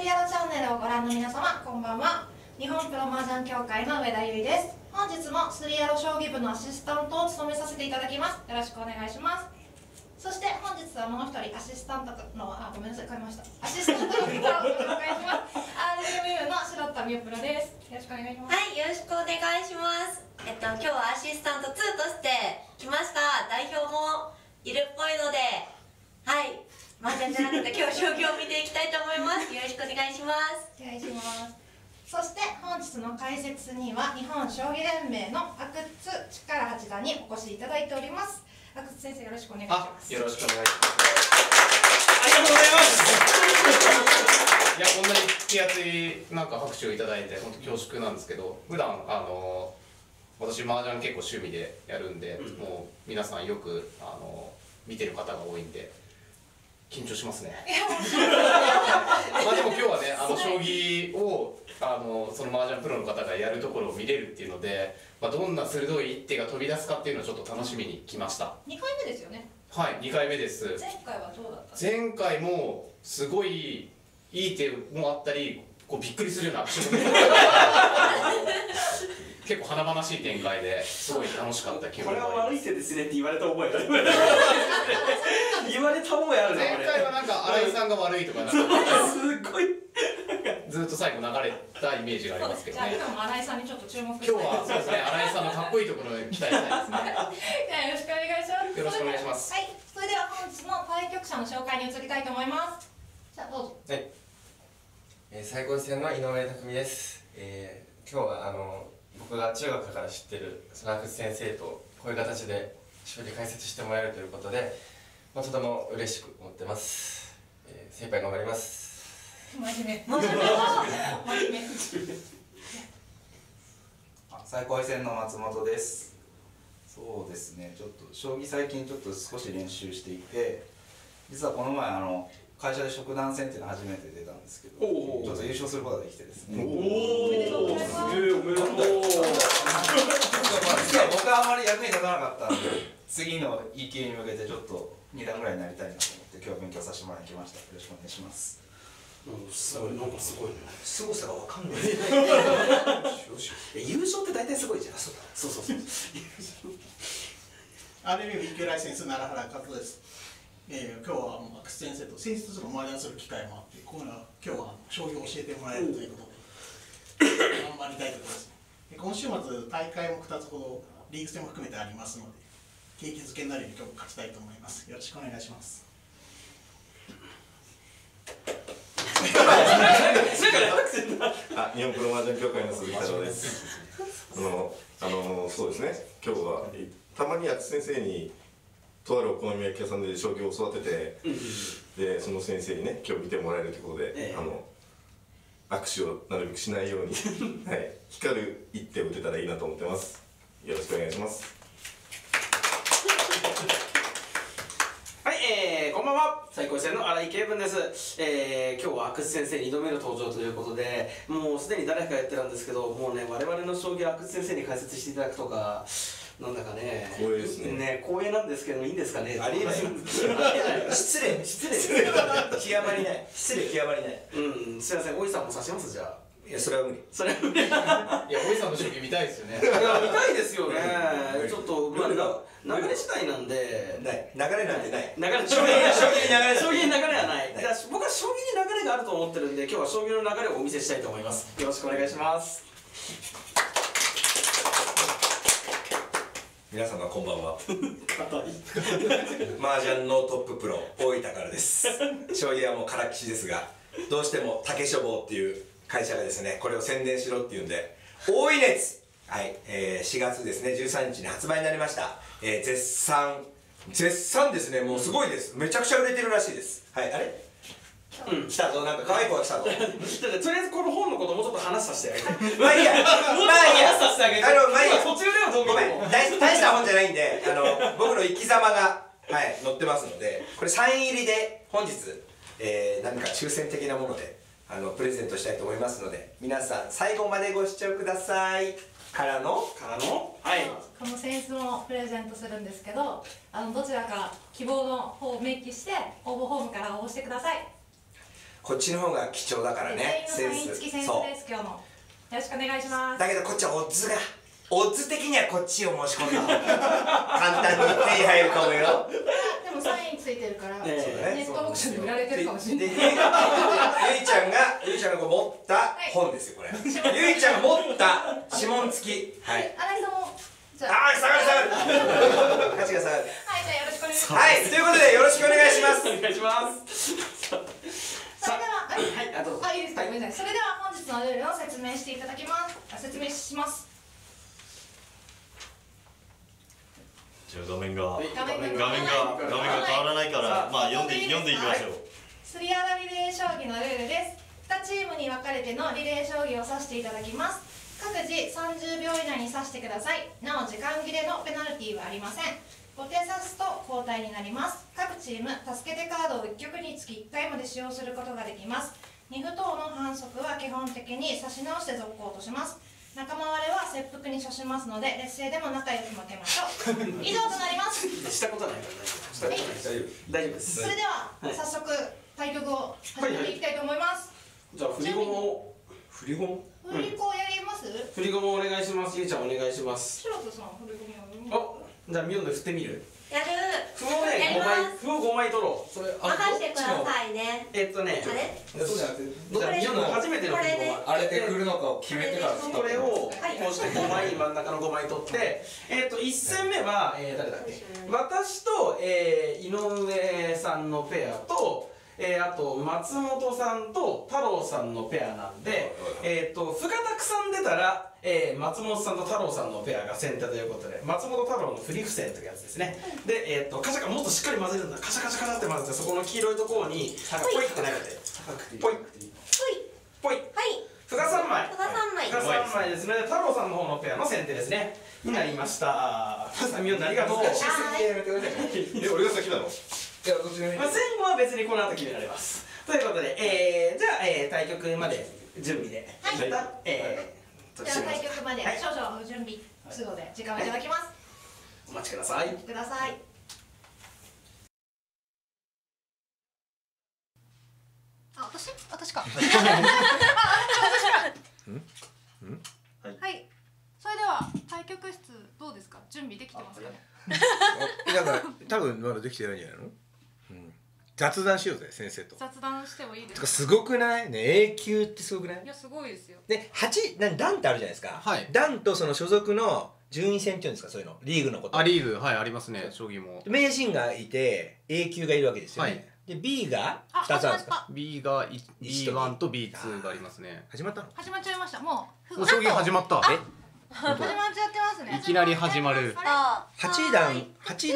リアロチャンネルをご覧の皆様、こんばんは。日本プロ麻雀協会の上田由衣です。本日もスリアロ将棋部のアシスタントを務めさせていただきます。よろしくお願いします。そして本日はもう一人アシスタントのごめんなさい、変えました。アシスタントの方をご紹介します。RMU の白田美代プロです。よろしくお願いします。 はい、よろしくお願いします。今日はアシスタント2として来ました。代表もいるっぽいので、はい、麻雀じゃなくて今日は将棋を見ていきたいと思います。よろしくお願いします。 お願いします。そして本日の解説には日本将棋連盟の阿久津力八段にお越しいただいております。阿久津先生、よろしくお願いします。 よろしくお願いします。ありがとうございます。いや、こんなに手厚い拍手をいただいて本当恐縮なんですけど、普段私麻雀結構趣味でやるんで、もう皆さんよく見てる方が多いんで緊張しますね。まあでも今日はね、将棋をその麻雀プロの方がやるところを見れるっていうので、どんな鋭い一手が飛び出すかっていうのをちょっと楽しみに来ました。 2回目ですよね。 はい、2回目です。 前回はどうだったんですか？ 前回もすごいいい手もあったり、こうびっくりするようなアクションも結構華々しい展開ですごい楽しかった記憶があります。 これは悪い手ですねって言われた覚えがある。言われた覚えあるね。 前回は新井さんが悪いとかすごいずっと最後流れたイメージがありますけどね。 じゃあ今も新井さんにちょっと注目して今日はそうですね、新井さんのかっこいいところに期待したいですね。 よろしくお願いします。 よろしくお願いします。 はい、それでは本日の対局者の紹介に移りたいと思います。じゃあどうぞ。 はい、最高戦の井上匠です。今日は僕が中学から知ってる阿久津先生とこういう形で将棋解説してもらえるということで、とても嬉しく思ってます。精一杯頑張ります。 真面目。 最高位戦の松本です。そうですね、ちょっと将棋最近ちょっと少し練習していて、実はこの前会社で職団戦っていうの初めて出たんですけど、ちょっと優勝することができてですね。 おお、すげえおめでとう。 僕はあまり役に立たなかったんで、次の E 級に向けてちょっと2段ぐらいになりたいなと思って今日は勉強させてもらいに来ました。よろしくお願いします。 すごい、なんかすごいね。 凄さがわかんない。優勝って大体すごいじゃん。そう。 RMU 1級ライセンス奈良原加藤です。今日は阿久津先生と先日麻雀する機会もあって、今日は将棋を教えてもらえるということで頑張りたいところです。今週末大会も2つほどリーグ戦も含めてありますので、景気づけになるように今日も勝ちたいと思います。よろしくお願いします。 日本プロ麻雀協会の鈴木太郎です。そうですね、今日はたまに阿久津先生にとあるお好み焼き屋さんで将棋を教わってて、でその先生にね今日見てもらえるということで、握手をなるべくしないように、はい、光る一手を打てたらいいなと思ってます。よろしくお願いします。 はい、こんばんは。最高位戦の新井慶文です。今日は阿久津先生2度目の登場ということで、もうすでに誰かやってたんですけど、もうね、我々の将棋を阿久津先生に解説していただくとか、なんだかね、 光栄ですね。 光栄なんですけど、いいんですかね。 ありえない。失礼極まりない。失礼極まりない。 すいません、大井さんも指しますじゃあ。 いや、それは無理。 それは無理。いや、 大井さんの将棋見たいですよね。 見たいですよね。ちょっと流れ次第なんで。 ない。流れなんてない。 将棋に流れはない。僕は将棋に流れがあると思ってるんで、今日は将棋の流れをお見せしたいと思います。よろしくお願いします。 皆様こんばんは。麻雀のトッププロ大分からです。将棋はもうからっきしですが、どうしても竹書房っていう会社がですね、これを宣伝しろっていうんで、大い熱、はい、4月ですね13日に発売になりました。絶賛ですね。もうすごいです。めちゃくちゃ売れてるらしいです。はい、あれ来たぞ、なんか可愛い子が来たぞ。とりあえずこの本のこともうちょっと話させてあげて。 まあいいや、 話させてあげて。 まあいいや、 途中ではどうごめん、大した本じゃないんで、僕の生き様が、はい、載ってますので、これサイン入りで本日、何か抽選的なものでプレゼントしたいと思いますので、皆さん最後までご視聴ください。からのはい、この扇子もプレゼントするんですけど、どちらか希望の方を明記して応募フォームから応募してください。 こっちの方が貴重だからね。 全員のサイン付きセンスです今日の。よろしくお願いします。 だけどこっちはオッズ的にはこっちを申し込んだ方が簡単に手に入るかもよ。 でもサインついてるからネットオークションで売られてるかもしれない。 ゆいちゃんが持った本ですよこれ。ゆいちゃんが持った指紋付き。はい。 新井さんも。 下がる。価値が下がる。 はい、じゃあよろしくお願いします。 はい、ということでよろしくお願いします。 お願いします。 それでは、 はい、どうぞ。 いいですか、ごめんなさい。それでは本日のルールを説明していただきます。説明します。 じゃあ画面が変わらないから、まあ読んでいきましょう。 スリアラリレー将棋のルールです。2チームに分かれてのリレー将棋を指していただきます。各自30秒以内に指してください。なお時間切れのペナルティはありません。5手指すと交代になります。各チーム助けてカードを1局につき1回まで使用することができます。2歩等の反則は基本的に指し直して続行とします。仲間割れは切腹に処しますので劣勢でも仲良く負けましょう。以上となります。 したことないから大丈夫です。 それでは早速対局を始めていきたいと思います。 じゃあ振り駒を振り子やります？ 振り駒お願いします。ゆいちゃんお願いします。 白戸さん振り込みを。 お、じゃあミオンで振ってみる。 やる。 歩をね5枚取ろう。それ任せてくださいね。 あれそうじゃなくて、じゃあミオンの初めての振り駒あれで振るのかを決めてからこれをこうして5枚真ん中の5枚取って1戦目は誰だっけ、私と井上さんのペアとあと松本さんと太郎さんのペアなんで歩がたくさん出たら松本さんと太郎さんのペアが先手ということで、松本太郎の振り伏線というやつですね。でカシャカもっとしっかり混ぜるんだ。カシャカシャカシャって混ぜて、そこの黄色いところにポイって投げてポイポイ。歩が3枚。歩が3枚ですね。太郎さんの方のペアの先手ですね。になりました。ミオンありがとう。 俺が先なの？ 前後は別にこの後決められます。ということで、じゃあ、対局まで準備で、 はい、じゃあ対局まで少々準備するので時間をいただきます。 お待ちください。 お待ちください。私か。はい。それでは対局室どうですか？準備できてますかね？ なんか多分まだできてないんじゃないの？雑談しようぜ先生と。 雑談してもいいですか？すごくない？ね、A級ってすごくない？ いやすごいですよ。 で段ってあるじゃないですか。 はい。 段とその所属の順位戦っていうんですか、そういうのリーグのこと。 リーグはいありますね、将棋も。 名人がいて A 級がいるわけですよね。で B が2つあるんですか？ B が B1 と B2 がありますね。 始まったの？ 始まっちゃいました。もう将棋始まった。 始まっちゃってますね。 いきなり始まる。 8段はい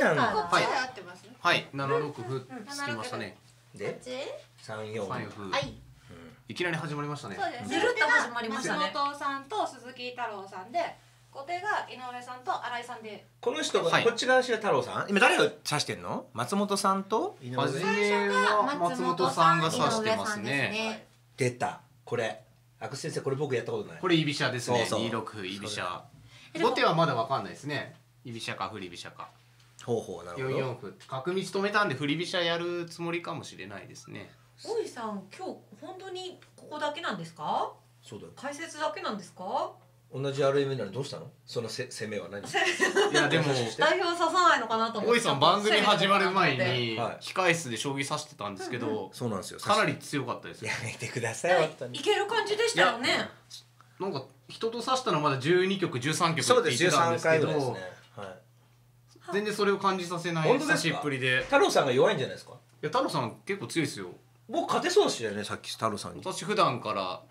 はい7六歩つきましたね。 で3、4 はいいきなり始まりましたね。 そうです。 ずるっと始まりましたね。 松本さんと鈴木太郎さんで、後手が井上さんと新井さんで。 この人がこっち側が太郎さん。今誰が指してんの？松本さんと井上さん。 初めは松本さんが指してますね。 出た。これ阿久津先生、これ僕やったことない。 これ居飛車ですね。2六歩居飛車。後手はまだわかんないですね。居飛車か振り飛車か。 ほうほう、なるほど。 4四歩角道止めたんで振り飛車やるつもりかもしれないですね。 大井さん、今日本当にここだけなんですか？ そうだよ。 解説だけなんですか？ 同じ RM なのにどうしたの？その攻めは何？ いやでも代表指さないのかなと思って。 大井さん番組始まる前に控室で将棋指してたんですけど、 そうなんですよ。 かなり強かったです。 やめてください。 いける感じでしたよね。 なんか人と指したのまだ12局13局って言ってたんですけど、全然それを感じさせない指しっぷりで。 太郎さんが弱いんじゃないですか？ いや太郎さん結構強いですよ。 僕勝てそうでしたよね、さっき太郎さんに。 私普段から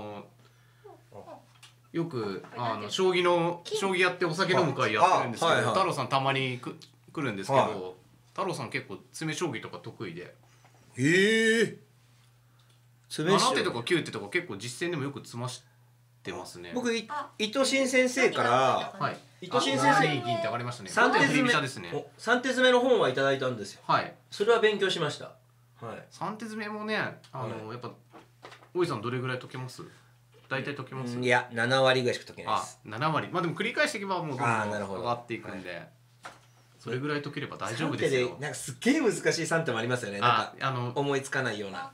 よく将棋やってお酒飲む会やってるんですけど、太郎さんたまに来るんですけど、太郎さん結構詰め将棋とか得意で。7手とか9手とか結構実戦でもよく詰ましてますね。 僕伊藤新先生から伊藤新先生に銀って上がりましたね。 3手詰めですね。 3手詰めの本はいただいたんですよ。 はい。 それは勉強しました。はい。 3手詰めもね、やっぱ大井さんどれぐらい解けます？大体解けます？ いや7割ぐらいしか解けないです。 7割。まあでも繰り返していけばもうどんどん上がっていくんで、それぐらい解ければ大丈夫ですよ。 なんかすっげえ難しい3手もありますよね。なんか思いつかないような。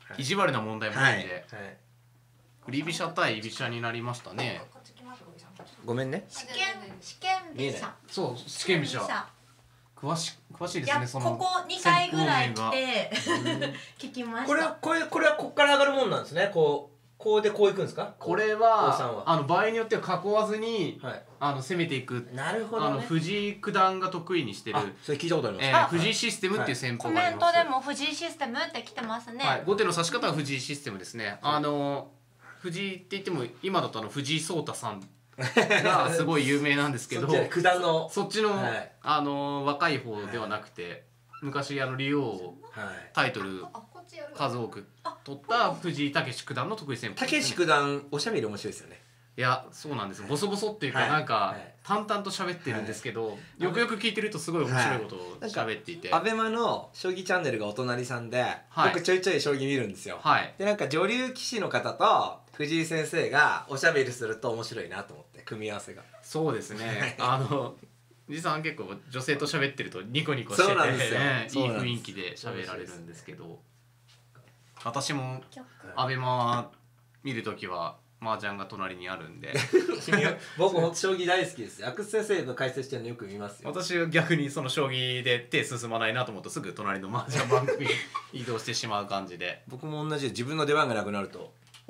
意地悪な問題もないんで、 はいはい、 振り飛車対居飛車になりましたね。 ごめんね。 試験飛車。 そう試験飛車。詳しいですね。そのここ2回ぐらい来て聞きました。 これはこっから上がるもんなんですね。こうでこういくんですか。 これは場合によっては囲わずに、攻めていく。 なるほどね。 藤井九段が得意にしてる。 それ聞いたことあります。 藤井システムっていう戦法があります。 コメントでも藤井システムって来てますね。 はい、後手の指し方は藤井システムですね。藤井って言っても今だと藤井聡太さんがすごい有名なんですけど、 九段のそっちの、若い方ではなくて、昔竜王タイトル数多く取った藤井猛九段の得意戦法ですね。 猛九段おしゃべり面白いですよね。 いやそうなんです。ボソボソっていうかなんか淡々と喋ってるんですけど、よくよく聞いてるとすごい面白いことを喋っていて、 アベマの将棋チャンネルがお隣さんで、僕ちょいちょい将棋見るんですよ。でなんか女流棋士の方と藤井先生がおしゃべりすると面白いなと思って、組み合わせが。 そうですね。藤井さん結構女性と喋ってるとニコニコしてて、いい雰囲気で喋られるんですけど、私もアベマ見るときは麻雀が隣にあるんで僕も将棋大好きです。阿久津先生が解説してるのよく見ますよ。 私は逆にその将棋で手進まないなと思うとすぐ隣の麻雀番組に移動してしまう感じで僕も同じで、自分の出番がなくなると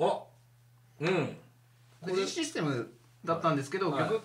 藤井システムだったんですけど、玉囲い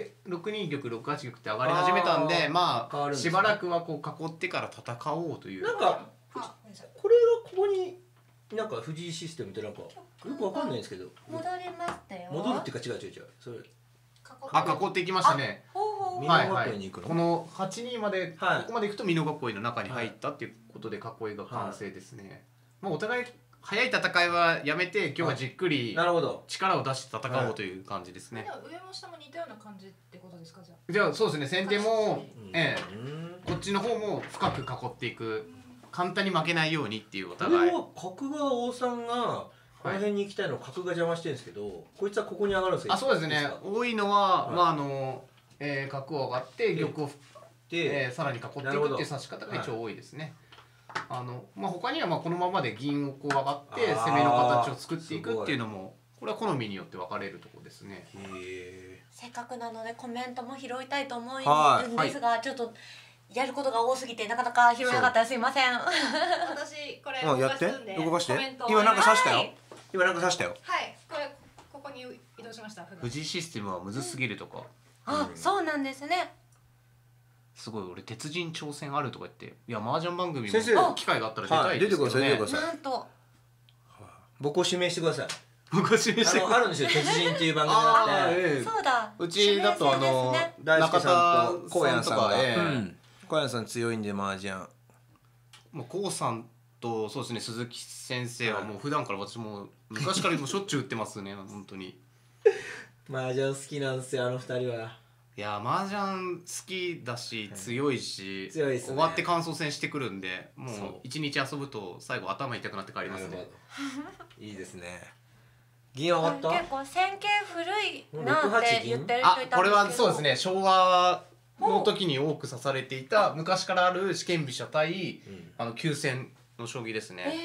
6二玉6八玉って上がり始めたんで、しばらくはこう囲ってから戦おうという。 なんかこれがここになんか藤井システムってなんかよくわかんないんですけど、 戻りましたよ。 戻るっていうか違うそれ囲っていきましたね。 はい、 この8二までここまでいくと美濃囲いの中に入ったっていうことで囲いが完成ですね。もうお互い早い戦いはやめて今日はじっくり力を出して戦おうという感じですね。 上も下も似たような感じってことですか。 じゃあそうですね。先手もこっちの方も深く囲っていく、簡単に負けないようにっていうお互い。 角が王さんがこの辺に行きたいのを角が邪魔してるんですけど、こいつはここに上がるんですか。 そうですね。多いのは角を上がって玉をさらに囲っていくっていう指し方が一応多いですね。他にはこのままで銀をこう上がって攻めの形を作っていくっていうのも、これは好みによって分かれるところですね。 せっかくなのでコメントも拾いたいと思うんですが、ちょっとやることが多すぎてなかなか拾えなかったらすいません。 私これ動かすんで動かして。 コメント今なんか刺したよ。今なんか刺したよ。 はい、ここに移動しました。 藤井システムはむずすぎるとか。 そうなんですね。 すごい、俺鉄人挑戦あるとか言って、いや麻雀番組も機会があったら出たいですけどね。 出てください。 なんと僕を指名してください。 僕を指名してあるんですよ、鉄人っていう番組があって。 そうだ。 うちだと大輔さんと高野さんが、高野さん強いんで麻雀。 もう高さんとそうですね、鈴木先生はもう普段から私も昔からもしょっちゅう打ってますね。本当に麻雀好きなんですよ、あの二人は。 いや麻雀好きだし強いし、 強いですね。 終わって感想戦してくるんで、もう一日遊ぶと最後頭痛くなって帰りますね。 いいですね。銀上がった？ 結構戦型古いなって言ってる人いたんですけど。 これはそうですね、昭和の時に多く指されていた昔からある四間飛車対急戦の将棋ですね。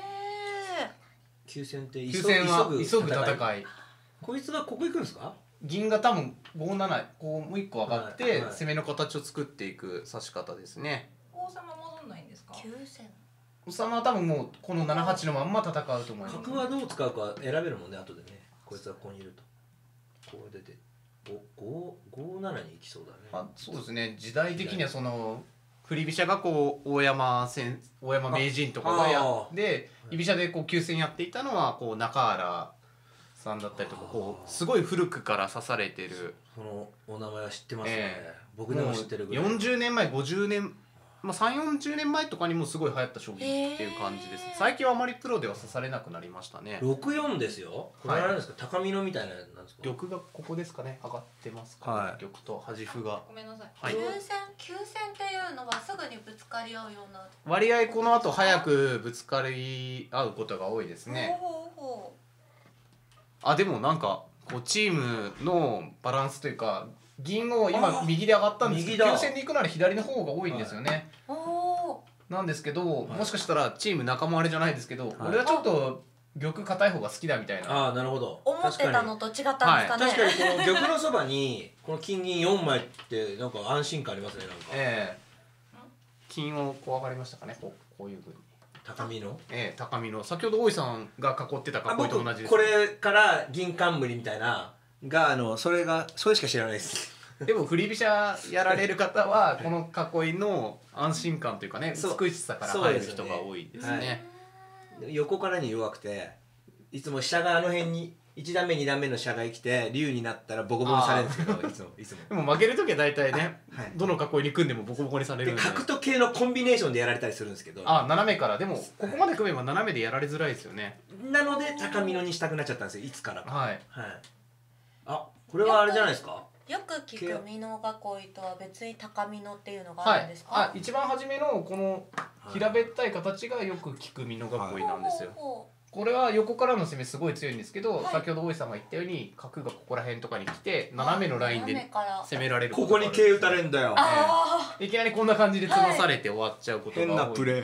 急戦って急戦は急ぐ戦い。 こいつがここ行くんですか？ 銀が多分5七こうもう一個上がって攻めの形を作っていく指し方ですね。 王様戻んないんですか？ 急戦。 王様は多分もうこの7八のまんま戦うと思います。 角はどう使うか選べるもんね、後でね。こいつはここにいるとこう出て5七に行きそうだね。 そうですね。時代的にはその振り飛車がこう大山名人とかがで居飛車でこう急戦やっていたのはこう中原さんだったりとか、こうすごい古くから指されてる。 そのお名前は知ってますね。僕でも知ってるぐらい。 40年前50年3、40年前とかにもすごい流行った将棋っていう感じです。最近はあまりプロでは指されなくなりましたね。 64ですよ。これは何ですか？高美濃みたいなやつなんですか？ 玉がここですかね。上がってますかね。玉と端歩が。 ごめんなさい。 急戦っていうのはすぐにぶつかり合うような。 割合この後早くぶつかり合うことが多いですね。でもなんかこうチームのバランスというか、銀を今右で上がったんですけど、急戦で行くなら左の方が多いんですよね。 なんですけど、もしかしたらチーム仲間割れじゃないですけど、俺はちょっと玉硬い方が好きだみたいな。 ああなるほど。 思ってたのと違ったんですかね。 確かにこの玉のそばにこの金銀4枚ってなんか安心感ありますね。なんか金をこう上がりましたかね。こういう風に高みの高みの先ほど大井さんが囲ってた囲いと同じです。 これから銀冠みたいながそれしか知らないです。 でも振り飛車やられる方はこの囲いの安心感というかね、美しさから入る人が多いですね。 横からに弱くていつも飛車があの辺に1段目2段目の飛車が生きて竜になったらボコボコにされるんですけどいつもでも負ける時は大体ね、どの囲いに組んでもボコボコにされるんで、 角と桂のコンビネーションでやられたりするんですけど、 斜めからでもここまで組めば斜めでやられづらいですよね。 なので高美濃にしたくなっちゃったんですよ、いつからか。 はい、 あ、これはあれじゃないですか。 よく聞く美濃囲いとは別に高美濃っていうのがあるんですか。 一番初めのこの平べったい形がよく効く美濃囲いなんですよ。これは横からの攻めすごい強いんですけど、先ほど大井さんが言ったように角がここら辺とかに来て斜めのラインで攻められる。 ここに桂打たれるんだよ。 いきなりこんな感じで詰まされて終わっちゃうことが多い。 変なプレー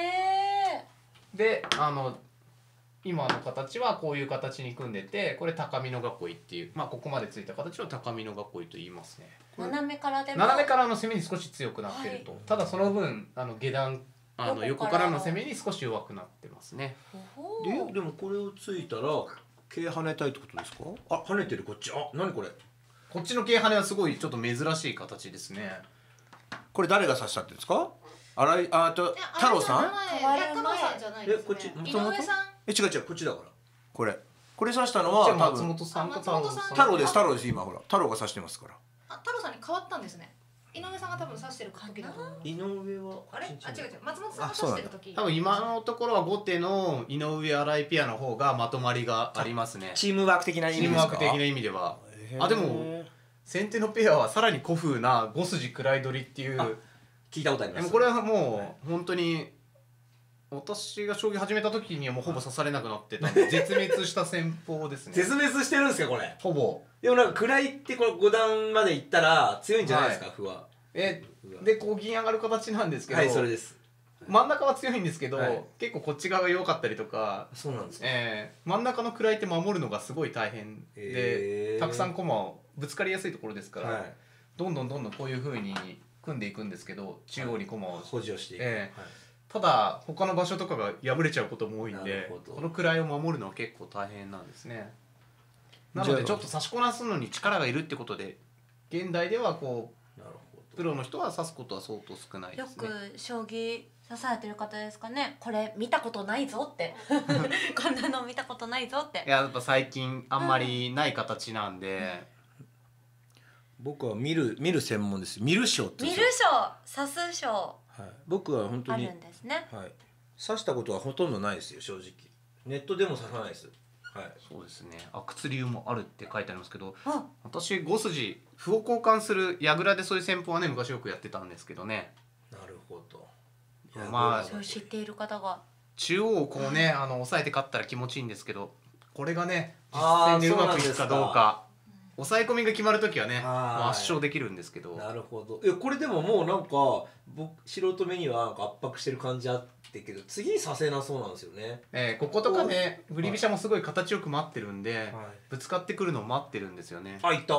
で、今の形はこういう形に組んでて、これ高美濃囲いっていう、ここまでついた形を高美濃囲いと言いますね。 斜めからでも斜めからの攻めに少し強くなってると、ただその分下段横からの攻めに少し弱くなってますね。 でもこれをついたら桂跳ねたいってことですか。あ、跳ねてるこっち。あ、何これ。 こっちの桂跳ねはすごいちょっと珍しい形ですね。 これ誰が指したってんですか。太郎さん。 いや太郎さんじゃないですね。 こっち井上さん。 違うこっちだから。これ指したのは松本さんと太郎です。太郎です今ほら。太郎が指してますから。 太郎さんに変わったんですね。井上さんが多分指してる時だと思う。 井上はあれ？違う松本さんが指してる時。 多分今のところは後手の井上新井ペアの方がまとまりがありますね。 チームワーク的な意味ですか。 チームワーク的な意味では。でも先手のペアはさらに古風な5筋位取りっていう聞いたことあります。 でもこれはもう本当に私が将棋始めた時にはもうほぼ指されなくなってたんで絶滅した戦法ですね。 絶滅してるんですかこれ。 ほぼ。 でもなんか位ってこれ5段までいったら強いんじゃないですか歩は。 でこう銀上がる形なんですけど、 はいそれです。 真ん中は強いんですけど、結構こっち側が弱かったりとか。 そうなんですか。 真ん中の位って守るのがすごい大変で、たくさん駒をぶつかりやすいところですから、どんどんこういう風に組んでいくんですけど、中央に駒を補助していく。 ただ他の場所とかが破れちゃうことも多いんで、この位を守るのは結構大変なんですね。なのでちょっと差しこなすのに力がいるってことで、現代ではこうプロの人は指すことは相当少ないですね。 よく将棋指されてる方ですかね。これ見たことないぞってこんなの見たことないぞって。 やっぱ最近あんまりない形なんで、 僕は見る専門です。見る将って見る将、指す将。 僕は本当にあるんですね。 指したことはほとんどないですよ正直。ネットでも指さないです。 そうですね。阿久津流もあるって書いてありますけど、私5筋歩を交換する矢倉でそういう戦法はね昔よくやってたんですけどね。 なるほど。 そう知っている方が中央をこうね押さえて勝ったら気持ちいいんですけど、これがね実戦でうまくいくかどうか。抑え込みが決まるときはね圧勝できるんですけど。 なるほど。これでももうなんか僕素人目にはなんか圧迫してる感じあってけど、次させなそうなんですよね。 こことかね振り飛車もすごい形よく待ってるんで、ぶつかってくるのを待ってるんですよね。 あ、いった。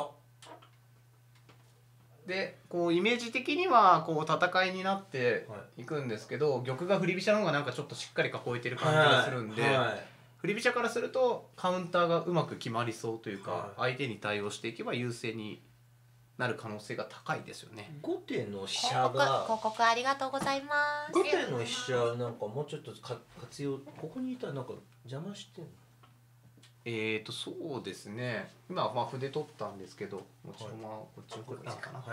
でこうイメージ的にはこう戦いになっていくんですけど、玉が振り飛車の方がなんかちょっとしっかり囲えてる感じがするんで、振り飛車からするとカウンターがうまく決まりそうというか、相手に対応していけば優勢になる可能性が高いですよね。 後手の飛車が広告ありがとうございます。 後手の飛車なんかもうちょっと活用、ここにいたらなんか邪魔してんの。 そうですね。今は筆取ったんですけど、もちろんこっちの方がいいかな。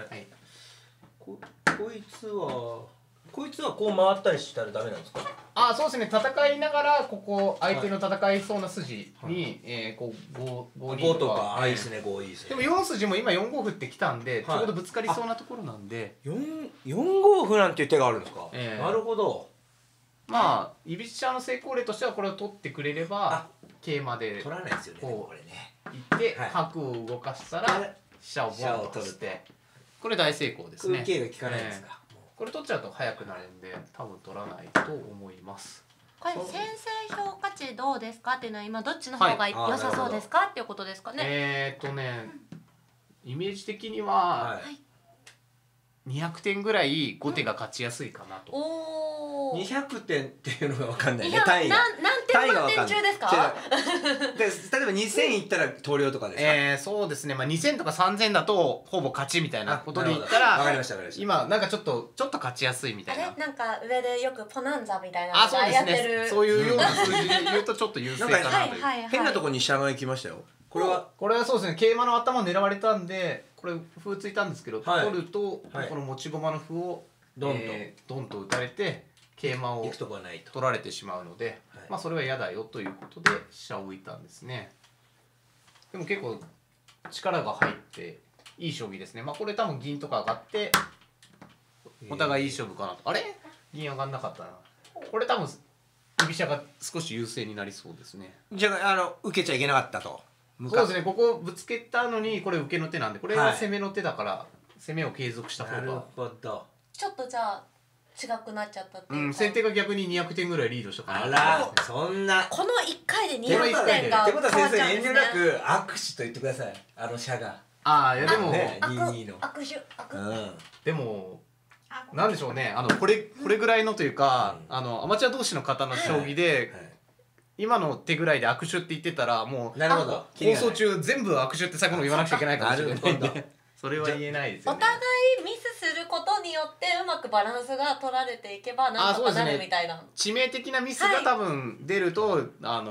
こいつはこう回ったりしたらダメなんですか。 そうですね。戦いながらここ相手の戦いそうな筋にこう5 とかいいですね。5いいですね。 でも4筋も今4五歩ってきたんで、ちょうどぶつかりそうなところなんで、 4五歩なんていう手があるんですか。なるほど。 まあ居飛車の成功例としてはこれを取ってくれれば桂馬で取らないですよね。これね。 行って角を動かしたら飛車をボンとして、これ大成功ですね。 桂が効かないですか。 これ取っちゃうと早くなるんで多分取らないと思います。 これ先生評価値どうですかっていうのは今どっちの方が良さそうですかっていうことですかね。 イメージ的には200点ぐらい後手が勝ちやすいかなと。 200点っていうのが分かんないね。単位が何点満点中ですか？ で例えば2000いったら投了とかですか？ そうですね。まあ2000とか3000だとほぼ勝ちみたいなことで言ったら、 わかりました今なんかちょっと勝ちやすいみたいな。 あれなんか上でよくポナンザみたいなのがやってる。そういうような数字で言うとちょっと優勢かなという。 変なところに飛車が行きましたよ。これはそうですね。桂馬の頭を狙われたんで、これ歩ついたんですけど、取るとこの持ち駒の歩をドンと打たれて。桂馬を取られてしまうので、まあそれは嫌だよということで飛車を置いたんですね。でも結構力が入っていい将棋ですね。まあこれ多分銀とか上がってお互いいい勝負かなと。あれ銀上がんなかったな。これ多分居飛車が少し優勢になりそうですね。 じゃあ受けちゃいけなかったと。 そうですね。ここぶつけたのにこれ受けの手なんで、これは攻めの手だから攻めを継続した方が。なるほど。 ちょっとじゃあ違くなっちゃったっていうか、 先手が逆に200点ぐらいリードしたから。 あら、そんなこの1回で200点が変わっちゃうんですね。 ってことは先生遠慮なく握手と言ってください。飛車が。 いやでも握手でもなんでしょうね。これぐらいのというか、アマチュア同士の方の将棋で今の手ぐらいで握手って言ってたらもう放送中全部握手って最後の言わなくちゃいけないかもしれないんで、それは言えないですよね。 お互いミスすることによってうまくバランスが取られていけばなんとかなるみたいな。 致命的なミスが多分出ると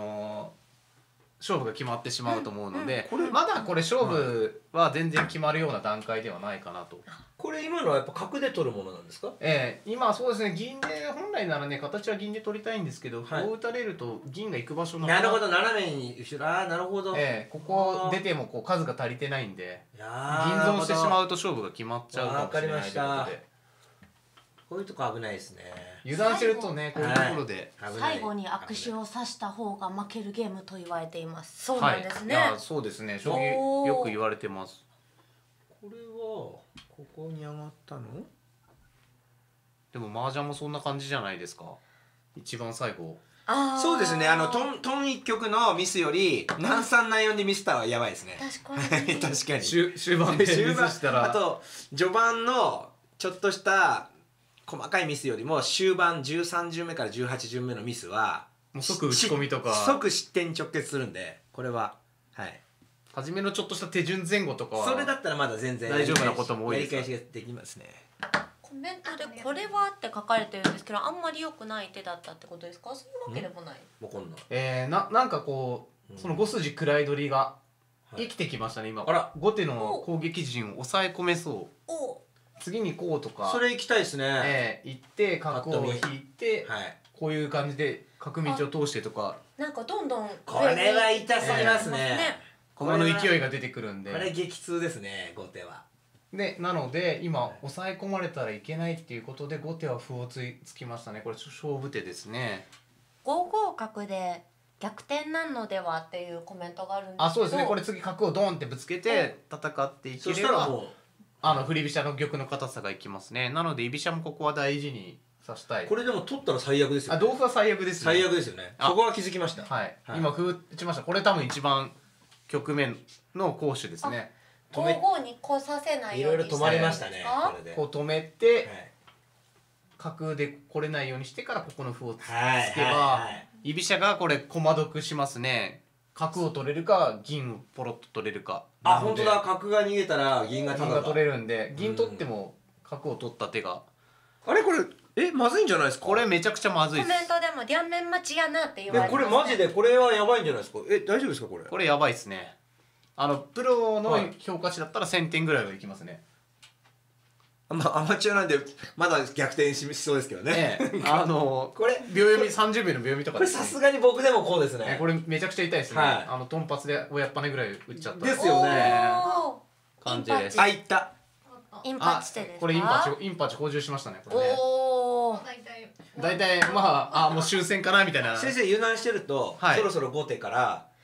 勝負が決まってしまうと思うので、まだこれ勝負は全然決まるような段階ではないかなと。 これ今のはやっぱ角で取るものなんですか？ 今そうですね。銀で本来ならね形は銀で取りたいんですけど、歩を打たれると銀が行く場所なるほど、斜めに後ろ。なるほど。 ここ出てもこう数が足りてないんで、銀損してしまうと勝負が決まっちゃうかもしれないということで。 こういうとこ危ないですね。 油断してるとね、こういうところで最後に握手を指した方が負けるゲームと言われています。そうなんですね。 そうですね。将棋よく言われてます。 これはここに上がったの？ でも麻雀もそんな感じじゃないですか。一番最後。 そうですね。トン一局のミスより何三何四でミスったらやばいですね。 確かに。 確かに。 終盤でミスしたら。 あと序盤のちょっとした細かいミスよりも終盤13巡目から18巡目のミスはもう即打ち込みとか即失点に直結するんで、これは初めのちょっとした手順前後とかはそれだったらまだ全然大丈夫なことも多いです。 やり返しができますね。 コメントでこれはって書かれてるんですけど、あんまり良くない手だったってことですか？そういうわけでもない。 わかんない。 なんかこうその5筋位取りが生きてきましたね今。後手の攻撃陣を抑え込めそう。次にこうとかそれ行きたいですね。 行って角を引いてこういう感じで角道を通してとか、 なんかどんどんこれは痛すぎますね。 駒の勢いが出てくるんで、 これ激痛ですね後手は。 でなので今抑え込まれたらいけないっていうことで後手は歩をつきましたね。これ勝負手ですね。 5五角で逆転なのではっていうコメントがあるんですけど、 そうですね。これ次角をドンってぶつけて戦っていければ振り飛車の玉の硬さがいきますね。なので居飛車もここは大事に指したい。 これでも取ったら最悪ですよね。 同歩は最悪ですね。 最悪ですよね。そこは気づきました。 今歩打ちました。これ多分一番局面の攻守ですね。 5五に来させないようにいろいろ止まりましたね。 こう止めて角で来れないようにしてからここの歩をつけば居飛車がこれ駒得しますね。角を取れるか銀をポロッと取れるか。 本当だ。角が逃げたら銀が取れるんで、銀取っても角を取った手がこれまずいんじゃないですか？ これめちゃくちゃまずいです。 コメントでも両面待ちやなって言われてますね。 これマジでこれはやばいんじゃないですか？大丈夫ですかこれ？ これやばいですね。プロの評価値だったら1000点ぐらいはいきますね。 アマチュアなんでまだ逆転しそうですけどね。 これ秒読み30秒の秒読みとかこれさすがに僕でもこうですね。 これめちゃくちゃ痛いですね。トンパツで親っぱねぐらい打っちゃったですよね。 感じです。 いった。 インパチ手ですか？ これインパチ補充しましたね。これね。大体もう終戦かなみたいな。 先生油断してるとそろそろ後手から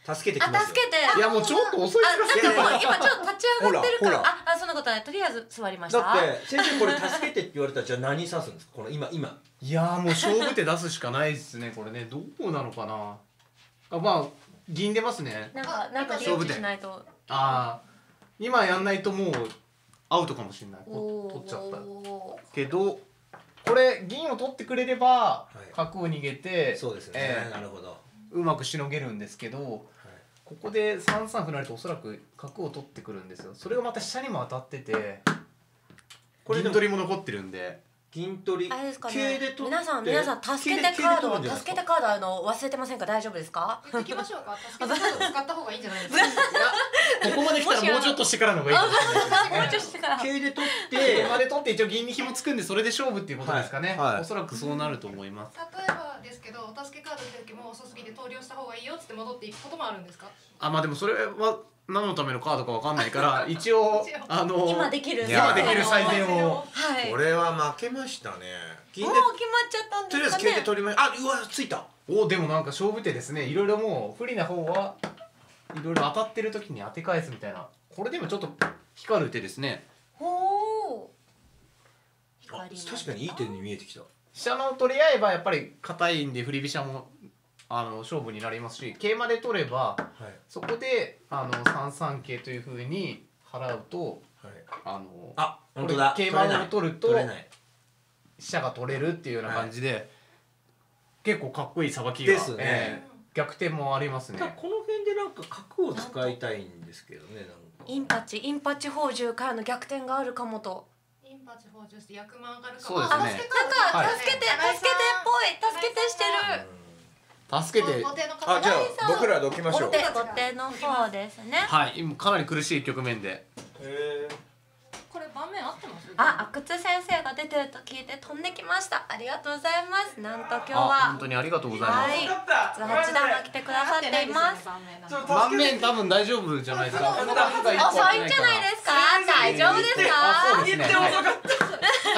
助けてきますよ。 助けて。 いやもうちょっと遅いですか。なんかもう今ちょっと立ち上がってるから。 ほらあ、そんなことない。とりあえず座りました。 だって先生これ助けてって言われたらじゃあ何指すんですか、この今。 いやーもう勝負手出すしかないですねこれね。どうなのかなあ。まあ銀出ますね。 なんか勝負しないと。 ああ今やんないともうアウトかもしれない。取っちゃったけどこれ銀を取ってくれれば角を逃げて、 そうですね、なるほど、 うまくしのげるんですけど、ここで3三歩成とおそらく角を取ってくるんですよ。それがまた飛車にも当たってて銀取りも残ってるんで。 銀取りあれですか桂ねで取って皆さん助けてカード忘れてませんか？大丈夫ですか？ 言ってきましょうか。助けてカード使った方がいいんじゃないですか。 ここまで来たらもうちょっとしてからの方がいいかもしれないですね。 もうちょっとしてから桂で取って桂馬で取って一応銀に紐つくんでそれで勝負っていうことですかね。おそらくそうなると思います。 例えばですけど、お助けカード出る時も遅すぎて投了した方がいいよっつって戻っていくこともあるんですか？ あ、まあでもそれは何のためのカードかわかんないから一応今できる最善を。 これは負けましたね。 もう決まっちゃったんですかね。 とりあえず桂で取りました。あ、うわついた。 お、でもなんか勝負手ですね。いろいろもう不利な方はいろいろ当たってる時に当て返すみたいな。これでもちょっと光る手ですね。 ほあ、確かにいい手に見えてきた。 飛車の取り合えばやっぱり硬いんで振り飛車も勝負になりますし、桂馬で取れば、そこで3三桂というふうに払うと、 本当だ、 桂馬を取ると取れない飛車が取れるっていうような感じで、結構かっこいいさばきがですね。 逆転もありますね。 この辺でなんか角を使いたいんですけどね。 インパチ宝珠からの逆転があるかもと。 インパチ宝珠して役満上がるかも。 そうですね。 なんか助けてっぽい、助けてしてる。 助けて。 あ、じゃあ僕らどきましょう。 後手の方ですね。 はい、今かなり苦しい局面で。 これ盤面合ってます？ あ、阿久津先生が出てると聞いて飛んできました。ありがとうございます。なんと今日は本当にありがとうございます。 はい、八段が来てくださっています。 盤面多分大丈夫じゃないですか。 あ、そういいんじゃないですか。大丈夫ですか。 言って遅かった。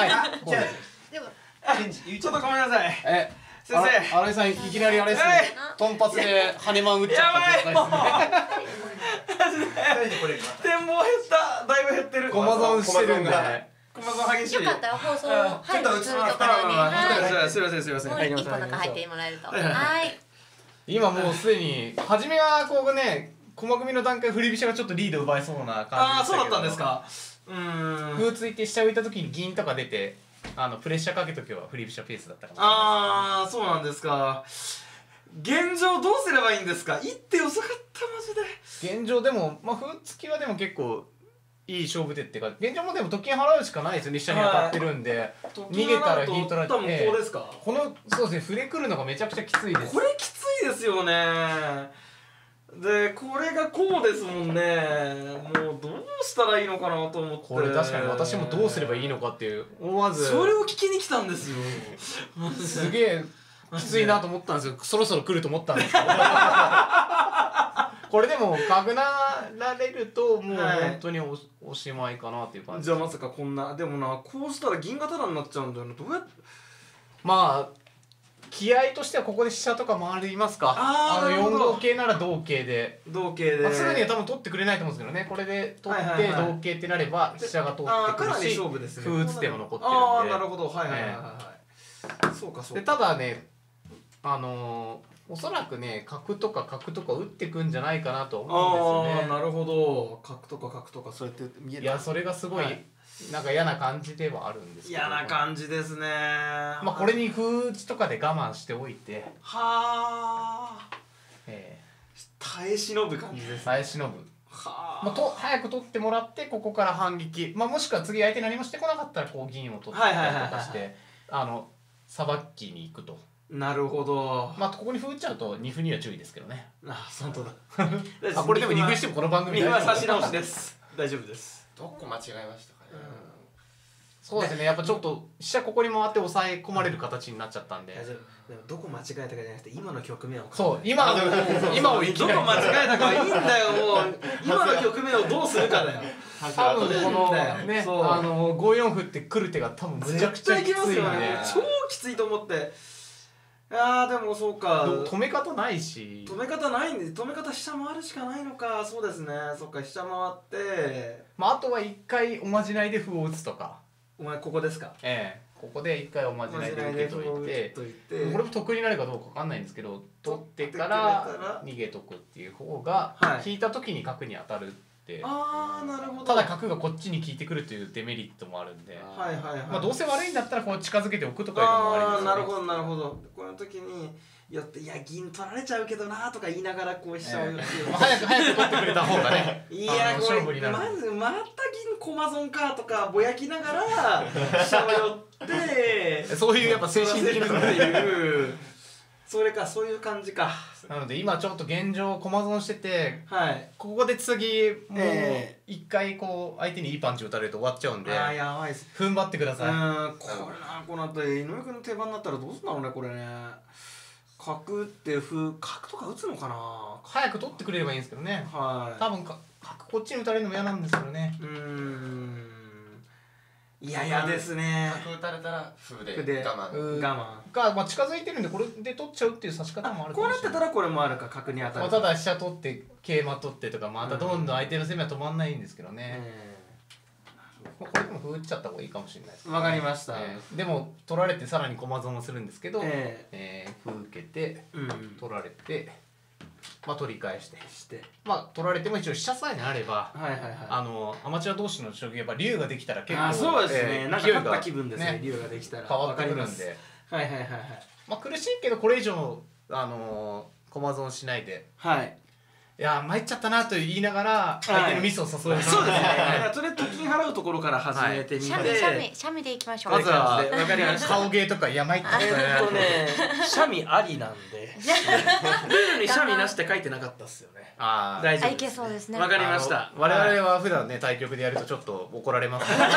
はい。 ちょっとごめんなさい。先生、 新井さんいきなりあれですね。トンパツで羽マン打っちゃった状態ですね。 展望減った、だいぶ減ってる。 コマ損してるんで。 コマ損激しい。 よかったら放送入るするところに。 すいませんすいません。 もう一歩中入ってもらえると。はい。 今もうすでに初めはこうね、駒組みの段階振り飛車がちょっとリード奪いそうな感じでしたけど。 ああ、そうだったんですか。 歩ついて飛車浮いた時に銀とか出て。プレッシャーかけときは振り飛車ペースだったかもしれない。 ああ、そうなんですか。現状どうすればいいんですか。一手遅かったマジで。 現状でも歩突きはでも結構いい勝負手っていうか、現状もでもと金払うしかないですよね。飛車に当たってるんで、逃げたら引い取られて、 多分こうですか。 このそうですね、振れくるのがめちゃくちゃきついです。 これきついですよね。でこれがこうですもんね。もうどうしたらいいのかなと思って。 これ確かに私もどうすればいいのかっていう思わずそれを聞きに来たんですよ。 すげえきついなと思ったんですよ。そろそろ来ると思ったんですけどこれでも角なられるともう本当におしまいかなっていう感じ。 じゃあまさかこんな、でもな、こうしたら銀がタダになっちゃうんだよな。どうやって。 まあ気合としてはここで飛車とか回りますか。4五桂なら同桂で、すぐには多分取ってくれないと思うんですけどね。これで取って同桂ってなれば飛車が通ってくるし、歩打つ手も残ってるんで。 ああ、なるほど。はいはいはいはい。そうかそうか。 でただね、おそらくね角とか打ってくんじゃないかなと思うんですよね。 なるほど。角とかそうやって見える。 いや、それがすごいなんか嫌な感じではあるんですけど。 嫌な感じですね。 まあこれに歩打ちとかで我慢しておいて、 はあ。耐え忍ぶ感じです。 耐え忍ぶ。はあ。早く取ってもらってここから反撃。まあもしくは次相手何もしてこなかったらこう銀を取ってたりとかしてさばきに行くと。 なるほど。 まあここに歩打っちゃうと2歩には注意ですけどね。 あ、本当だ。 これでも2歩してもこの番組大丈夫。差し直しです。大丈夫です。 どこ間違えましたかね。 そうですね、やっぱちょっと飛車ここに回って抑え込まれる形になっちゃったんで。 でもどこ間違えたかじゃなくて今の局面を。 そう今をいきなりどこ間違えたかはいいんだよ。もう今の局面をどうするかだよ。 多分このね5四歩ってくる手が多分むちゃくちゃきついんで、 超きついと思って。 いやーでもそうか、 止め方ないし、 止め方ないんで、止め方下回るしかないのか。そうですね、そっか、下回って、 まああとは一回おまじないで歩を打つとか。 お前ここですか。 ここで一回おまじないで受けといて、これも得になるかどうかわかんないんですけど、取ってから逃げとくっていう方が引いた時に角に当たるって。 ああ、なるほど。 ただ角がこっちに効いてくるというデメリットもあるんで、まあどうせ悪いんだったらこう近づけておくとかいうのもありですよね。 なるほどなるほど。この時によって、いや銀取られちゃうけどなとか言いながらこうしちゃうよっていう、 早く取ってくれた方がね、 いや勝負になる。 まずまた銀コマゾンかとかぼやきながら飛車を寄ってそういうやっぱ精神的なっていう、それか、そういう感じか。 なので今ちょっと現状コマ損してて、ここで次もう一回こう相手にいいパンチ打たれると終わっちゃうんで、 やばいっす。 踏ん張ってください。 これな、この後井上君の手番になったらどうすんだろうね、これね。角って角とか打つのかな。 早く取ってくれればいいんですけどね。多分角こっちに打たれるのも嫌なんですよね。 いや、嫌ですね。 角打たれたら歩で我慢が、まあ近づいてるんでこれで取っちゃうっていう指し方もあるかもしれない。 こうなってたらこれもあるか、角に当たる。 ただ飛車取って桂馬取ってとか、またどんどん相手の攻めは止まんないんですけどね。これでも歩打っちゃった方がいいかもしれないです。 わかりました。 でも取られてさらに駒損をするんですけど、歩受けて取られて、まあ取り返して、まあ取られても一応飛車さえあれば、アマチュア同士の将棋やっぱ竜ができたら結構そうですね、なんか勝った気分ですね、竜ができたら変わってくるんで、まあ苦しいけどこれ以上駒損しないで。いや参っちゃったなと言いながら相手のミスを誘う。 そうですね。それと金払うところから始めてみて、 シャミでいきましょう。 まずはわかりました。 顔芸とかいや参ったね。 シャミありなんで。ルールにシャミなしって書いてなかったっすよね。大丈夫。 いけそうですね。 わかりました。 我々は普段ね対局でやるとちょっと怒られます。今日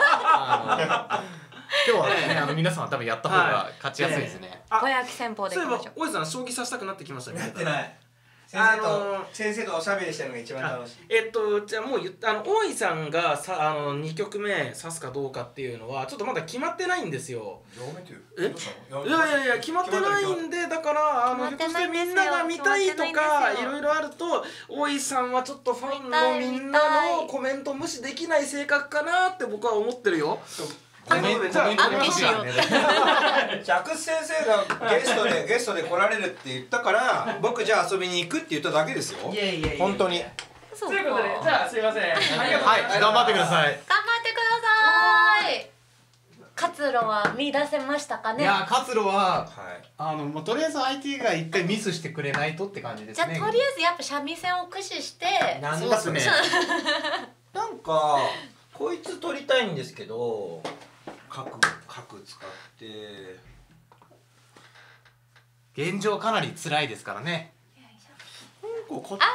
はね皆さんは多分やった方が勝ちやすいですね。 ぼやき戦法でいきましょう。 そういえば大井さん将棋させたくなってきましたね。 やってない。先生とおしゃべりしてるのが一番楽しい。 じゃあもう大井さんが2局目指すかどうかっていうのはちょっとまだ決まってないんですよ。いや決まってないんで、だからひょっとしてみんなが見たいとかいろいろあると、大井さんはちょっとファンのみんなのコメント無視できない性格かなって僕は思ってるよ。 じゃあ阿久津先生がゲストで来られるって言ったから僕じゃあ遊びに行くって言っただけですよ。本当に。 ということで、じゃあすいません。 はい頑張ってください。 頑張ってください。活路は見出せましたかね。 いや活路はもうとりあえず相手が一回ミスしてくれないとって感じですね。 じゃあとりあえずやっぱ三味線を駆使して。 そうですね。なんかこいつ取りたいんですけど。角使って現状かなり辛いですからね。 お疲れ様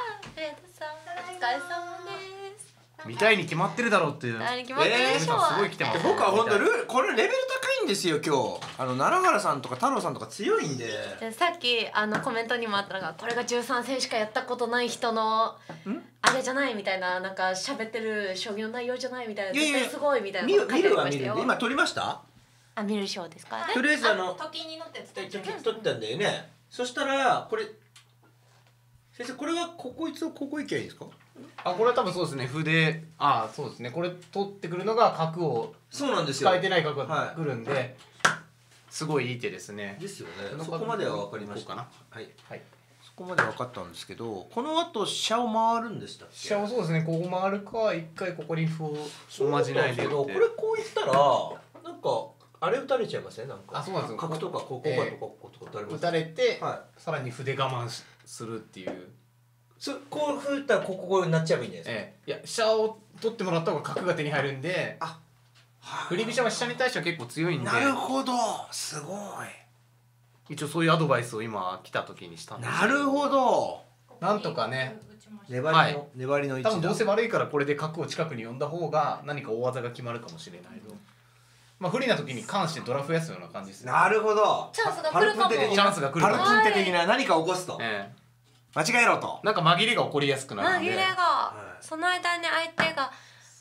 です。 見たいに決まってるだろうっていう。 決まってるでしょう。 すごい来てます。僕は本当これレベル高いんですよ今日。奈良原さんとか太郎さんとか強いんで。 さっきコメントにもあったのが、これが13戦しかやったことない人のあれじゃないみたいな、なんか喋ってる将棋の内容じゃないみたいな、絶対すごいみたいなこと書いてありましたよ。 今取りました？ 見る賞ですかね。 とりあえず時に乗って取ったんだよね。そしたらこれ先生これはこいつをここ行けばいいですか？ これは多分そうですね。歩でそうですね。これ取ってくるのが角をそうなんですよ。 使えてない角が来るんで、すごいいい手ですね。 ですよね。そこまでは分かりました。 はい。 そこまで分かったんですけど、この後飛車を回るんでしたっけ？ 飛車をそうですね。ここ回るか一回ここに歩をおまじないで。 これこういったらなんかあれ打たれちゃいますね。なんかそうなんですよ。 角とかこことかこことか打たれて、さらに歩で我慢するっていう。 こう振ったらここになっちゃえばいいんじゃないですか。 いや飛車を取ってもらった方が角が手に入るんで、振り飛車は飛車に対しては結構強いんで。 なるほど、すごい。 一応そういうアドバイスを今来た時にしたんですけど。 なるほど。 なんとかね。 粘りの位置だ。 多分どうせ悪いからこれで角を近くに呼んだ方が何か大技が決まるかもしれないの。まあ不利な時に関してドラ増やすような感じですね。 なるほど。 チャンスが来るかも。 チャンスが来るかも。 パルプンテ的な何か起こすと。間違えろと。 なんか紛れが起こりやすくなるんで。 紛れがその間に相手が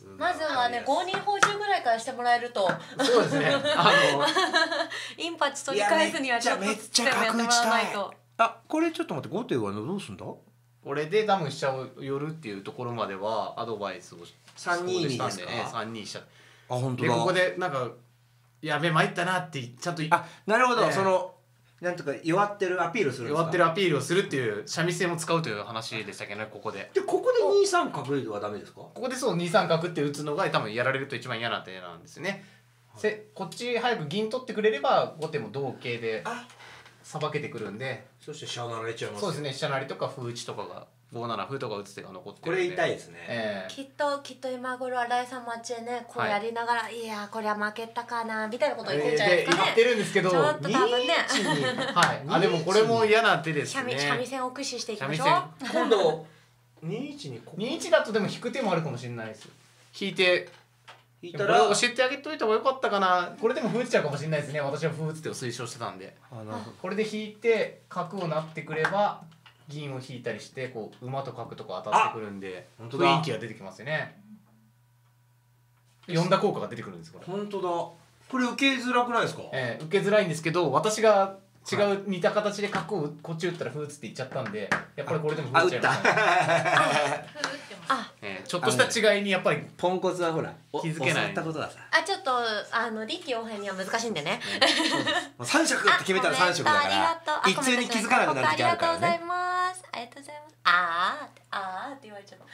まずはね5人補充ぐらいからしてもらえるとそうですねインパチ取り返すにはちょっとめっちゃやってもらわないと。 あ、これちょっと待って、後手はどうすんだ？ これでダム飛車を寄るっていうところまではアドバイスを 3-2 したんですか 3-2飛車。 あ、本当だ。 でここでなんかやべ参ったなってちゃんとなるほど、そのなんとか弱ってるアピールするんですか？ 弱ってるアピールをするっていう三味線を使うという話でしたけどね、ここで。 でここで2三角はダメですか？ ここでそう2三角って打つのが多分やられると一番嫌な手なんですね。こっち早く銀取ってくれれば後手も同桂でさばけてくるんで。 そして飛車成られちゃいます。 そうですね、飛車成りとか歩打ちとかが5七歩とか打つ手が残ってこれ痛いですね。 きっと今頃新井さん待ちでねこうやりながら、いやこりゃ負けたかなみたいなこと言ってんじゃないですかね。 言ってるんですけど、 ちょっと多分ねはい、でもこれも嫌な手ですね。 三味線を駆使していきましょう。 今度2-1に 2-1だとでも引く手もあるかもしれないです。引いて引いたらこれ教えてあげといた方がよかったかな。これでも歩打っちゃうかもしれないですね。私は歩打つ手を推奨してたんで。これで引いて角を成ってくれば銀を引いたりしてこう馬と角とか当たってくるんで雰囲気が出てきますよね。呼んだ効果が出てくるんですこれ。 本当だ。これ受けづらくないですか？ 受けづらいんですけど、私が違う似た形で角をこっち打ったら歩打つって言っちゃったんで、やっぱりこれでも歩打っちゃいましたね。ちょっとした違いにやっぱりポンコツはほら気づけない。 ったことださ。 ちょっと臨機応変には難しいんでね。 3色って決めたら3色だから一斉に気づかなくなる時あるからね。 ありがとうございます。ありがとうございます。あーって言われちゃった。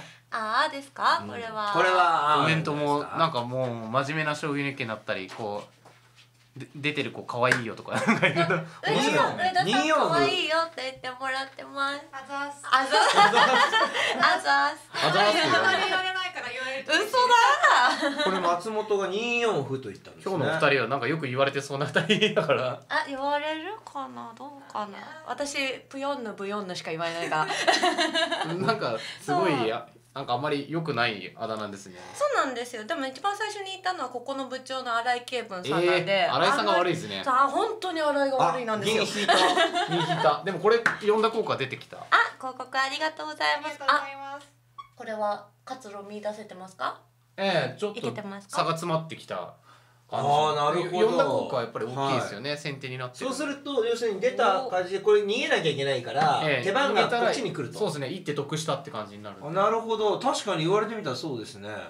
あーですか？これは。 コメントもなんかもう真面目な将棋熱気になったりこう出てる子可愛いよとかなんかいろいろ上田さん可愛いよって言ってもらってます。 あざーす。 あざーす。あざーす。 あざーす。 言われないから言われる。 嘘だ。 これ松本が2四歩と言ったんですね。 今日の2人はなんかよく言われてそうな2人だから。 言われるかなどうかな。私プヨンヌブヨンヌしか言われないが。 なんかすごいなんかあんまり良くないあだ名ですね。 そうなんですよ。でも一番最初に言ったのはここの部長の新井慶文さんなんで、 新井さんが悪いですね。 本当に新井が悪いなんですよ。 銀引いた。でもこれ読んだ効果出てきた。 広告ありがとうございます。これは活路見出せてますか？ ちょっと差が詰まってきた。 なるほど。 読んだ効果はやっぱり大きいですよね。先手になって。 そうすると要するに出た感じでこれ逃げなきゃいけないから手番がこっちに来ると。 そうですね。一手得したって感じになる。 なるほど。確かに言われてみたらそうですね。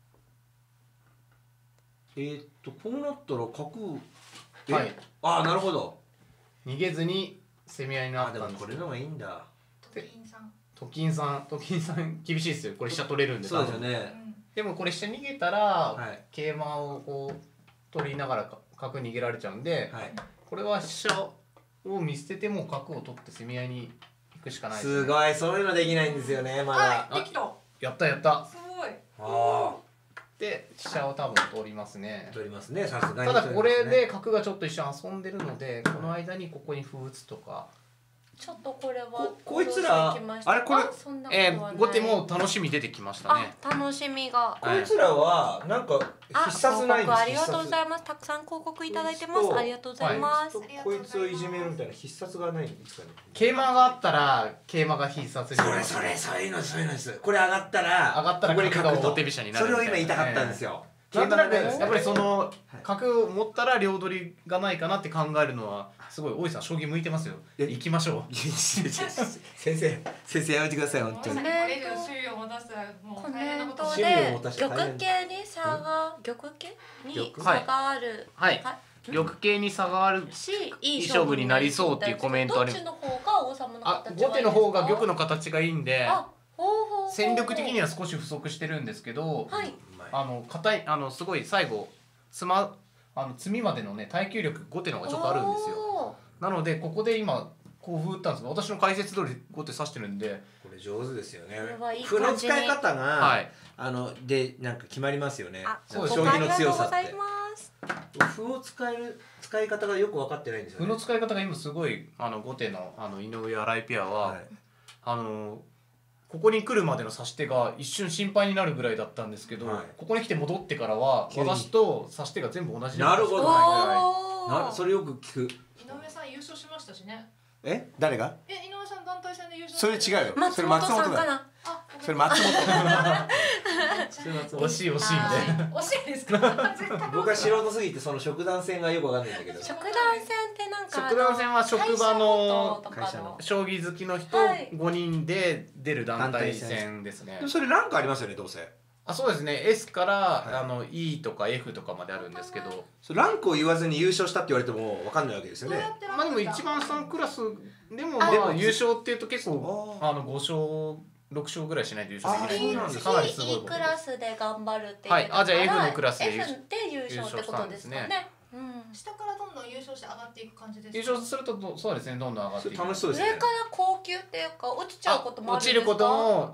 こうなったら角なるほど。 逃げずに攻め合いになったんです。 でもこれの方がいいんだ。 と金さん厳しいですよ。これ飛車取れるんで。 そうですよね。 でもこれ飛車逃げたら桂馬をこう取りながら角逃げられちゃうんで、これは飛車を見捨てても角を取って攻め合いに行くしかないですね。 すごい、そういうのできないんですよねまだ。 できた。 やったすごい。 で飛車を多分取りますね。 取りますね、さすがに。 ただこれで角がちょっと一緒に遊んでるので、この間にここに歩打つとか。 ちょっとこれはこいつらあれこれ後手も楽しみ出てきましたね。 楽しみが。 こいつらはなんか必殺ないんです。 ありがとうございます。たくさん広告いただいてます。ありがとうございます。 こいつをいじめるみたいな必殺がないんですかね。 桂馬があったら桂馬が必殺になる。 そういうのです。これ上がったらここに角が王手飛車になる。 それを今言いたかったんですよ。 なんとなくやっぱりその角を持ったら両取りがないかなって考えるのはすごい大井さん将棋向いてますよ。行きましょう。 先生やめてください本当に。 これ以上周囲を持たせたらもう大変なことコメントで玉形に差がある。 はい玉形に差があるしいい勝負になりそうっていうコメントあります。 どっちの方が王様の形がいいですか？ 後手の方が玉の形がいいんで戦力的には少し不足してるんですけど、硬いすごい最後詰みまでのね耐久力後手の方がちょっとあるんですよ。なのでここで今こう打ったんですけど、私の解説通り後手指してるんでこれ上手ですよね。歩の使い方がでなんか決まりますよね。将棋の強さって。歩を使い方がよく分かってないんですよね。 歩の使い方が今すごい後手の井上新井ペアはここに来るまでの指し手が一瞬心配になるぐらいだったんですけど、ここに来て戻ってからは私と指し手が全部同じなるほど。それよく聞く。 井上さん優勝しましたしね。 誰が？ 井上さん団体戦で優勝。 それ違うよ。 松本さんかな。 それ松本惜しい惜しいみたいな。 惜しいですか？ 僕は素人すぎてその食団戦がよくわかんないんだけど。 食団戦ってなんか食団戦は職場の会社の将棋好きの人5人で出る団体戦ですね。 それランクありますよね、どうせ。 あ、そうですね。S からE とか F とかまであるんですけど、 ランクを言わずに優勝したって言われてもわかんないわけですよね。 まあでも一番下のクラスでも優勝っていうと結構5勝6勝ぐらいしないと優勝できないんです。かなりすごい。 E クラスで頑張るっていう。 はい。あ、じゃあ F のクラスで F で優勝ってことですかね。 下からどんどん優勝して上がっていく感じですか？ 優勝するとそうですね、どんどん上がっていく。 楽しそうですね。 上から高級っていうか落ちちゃうこともあるんですか？ 落ちることも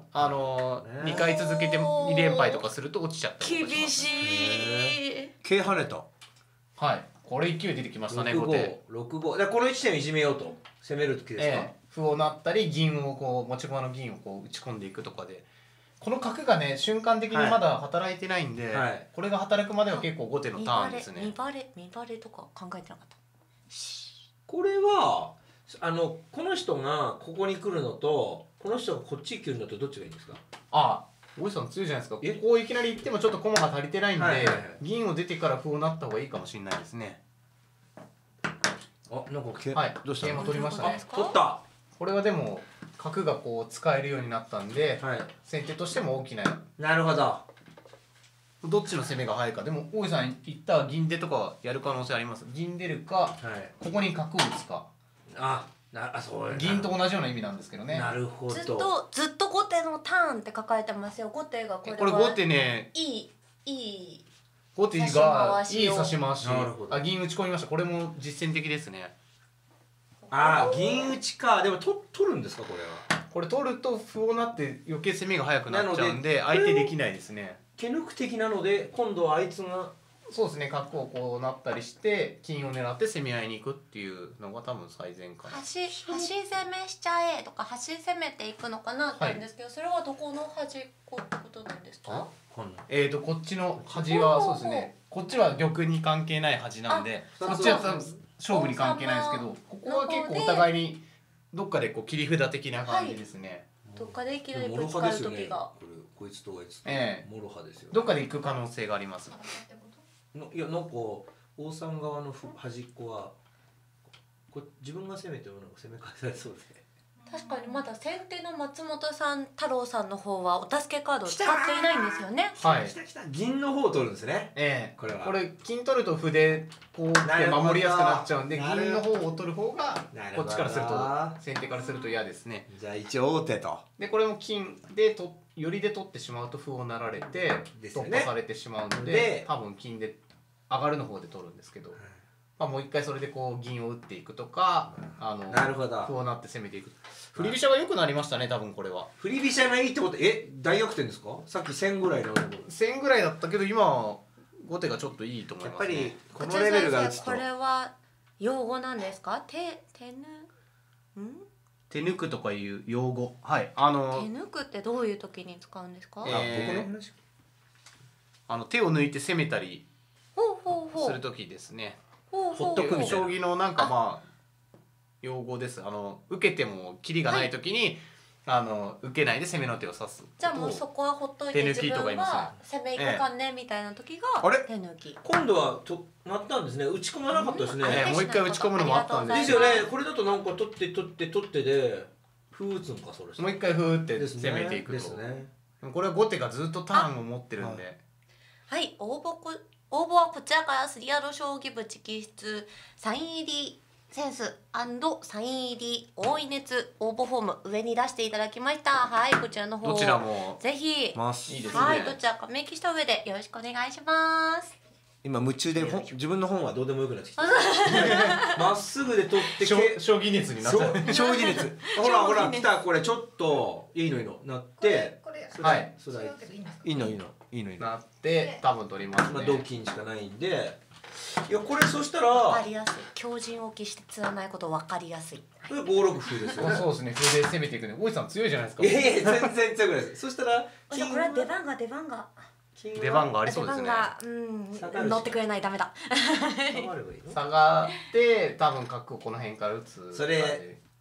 2回続けて2連敗とかすると落ちちゃったりとかします。 厳しい。 K 跳ねた。 はい。これ勢い出てきましたね。 6-5。6-5。だからこの1点をいじめようと攻める時ですか？ 歩を成ったり銀をこう持ち駒の銀をこう打ち込んでいくとかで、この角がね瞬間的にまだ働いてないんで、これが働くまでは結構後手のターンですね。 見バレとか考えてなかった。 これはこの人がここに来るのとこの人がこっち来るのとどっちがいいんですか？ あ、大石さん強いじゃないですか。ここいきなり行ってもちょっと駒が足りてないんで、銀を出てから歩を成った方がいいかもしれないですね。 あ、なんかどうしたの？桂馬取りましたね。 取った。 これはでも角がこう使えるようになったんで、先手としても大きな。 なるほど。 どっちの攻めが早いか。でも大井さん言った銀出とかやる可能性あります。銀出るか、ここに角を打つか。 そう。 銀と同じような意味なんですけどね。 なるほど。 ずっと後手のターンって書かれてますよ。後手がこれは。 これ後手ね。後手がいい指し回し。あ、銀打ち込みました。これも実践的ですね。 銀打ちか。でも取るんですか、これは。 これ取ると歩をなって余計攻めが早くなっちゃうんで相手できないですね。 手抜く的なので今度はあいつがそうですね、角をこうなったりして金を狙って攻め合いに行くっていうのが多分最善かな。 端攻めしちゃえとか端攻めていくのかなって言うんですけど、それはどこの端っこってことなんですか？ こっちの端はそうですね、こっちは玉に関係ない端なんで、こっちは勝負に関係ないですけど、ここは結構お互いにどっかでこう切り札的な感じですね。 どっかでいきなりぶつかる時が。 こいつとこいつとモロハですよ。 どっかで行く可能性があります。 いや、なんか王さん側の端っこは自分が攻めても攻め返されそうですね。 確かにまだ先手の松本さん太郎さんの方はお助けカードを使っていないんですよね。 はい。 銀の方を取るんですね。これ金取ると歩でこうって守りやすくなっちゃうんで、銀の方を取る方がこっちからすると先手からすると嫌ですね。 じゃあ一応王手と。 でこれも金で寄りで取ってしまうと歩を成られて突破されてしまうので、多分金で上がるの方で取るんですけど。もう一回それでこう銀を打っていくとか、 なるほど、 歩をなって攻めていく。振り飛車が良くなりましたね、多分これは。 振り飛車がいいってこと、大逆転ですか？さっき1000ぐらいの 1000ぐらいだったけど今後手がちょっといいと思いますね。 やっぱりこのレベルが打つと。 これは用語なんですか？ 手抜くとかいう用語。はい。 手抜くってどういう時に使うんですか？ 僕の話。手を抜いて攻めたりする時ですね。 ほっとくみたいな。 将棋のなんか用語です。受けてもキリがない時に、受けないで攻めの手を指す。 じゃあもうそこはほっといて自分は攻めいくかねみたいな時が手抜き。 今度はなったんですね。打ち込まなかったですね。 もう一回打ち込むのもあったんですよね。これだとなんか取ってで歩打つのかそれ。 もう一回歩打って攻めていくと。これは後手がずっとターンを持ってるんで。 はい、応募はこちらからスリアロ将棋部直筆サイン入りセンス&サイン入り大い熱応募フォーム上に出していただきました。はい、こちらの方どちらもぜひいいですね。 はい、どちらか明記した上でよろしくお願いします。 今夢中で自分の本はどうでもよくなってきた。まっすぐで取って将棋熱になっちゃう。 将棋熱。ほら来た、これちょっといいのなって、 はい、 いいのなって多分取りますね。 同金しかないんで、いやこれそしたら分かりやすい。強靭を期して釣らないこと分かりやすい。 これ5六歩ですよね。 そうですね。歩で攻めていくね。大井さん強いじゃないですか。 いや全然強くないです。そしたらこれは出番がありそうですね。 乗ってくれない、ダメだ。 下がって多分角をこの辺から打つ。 それ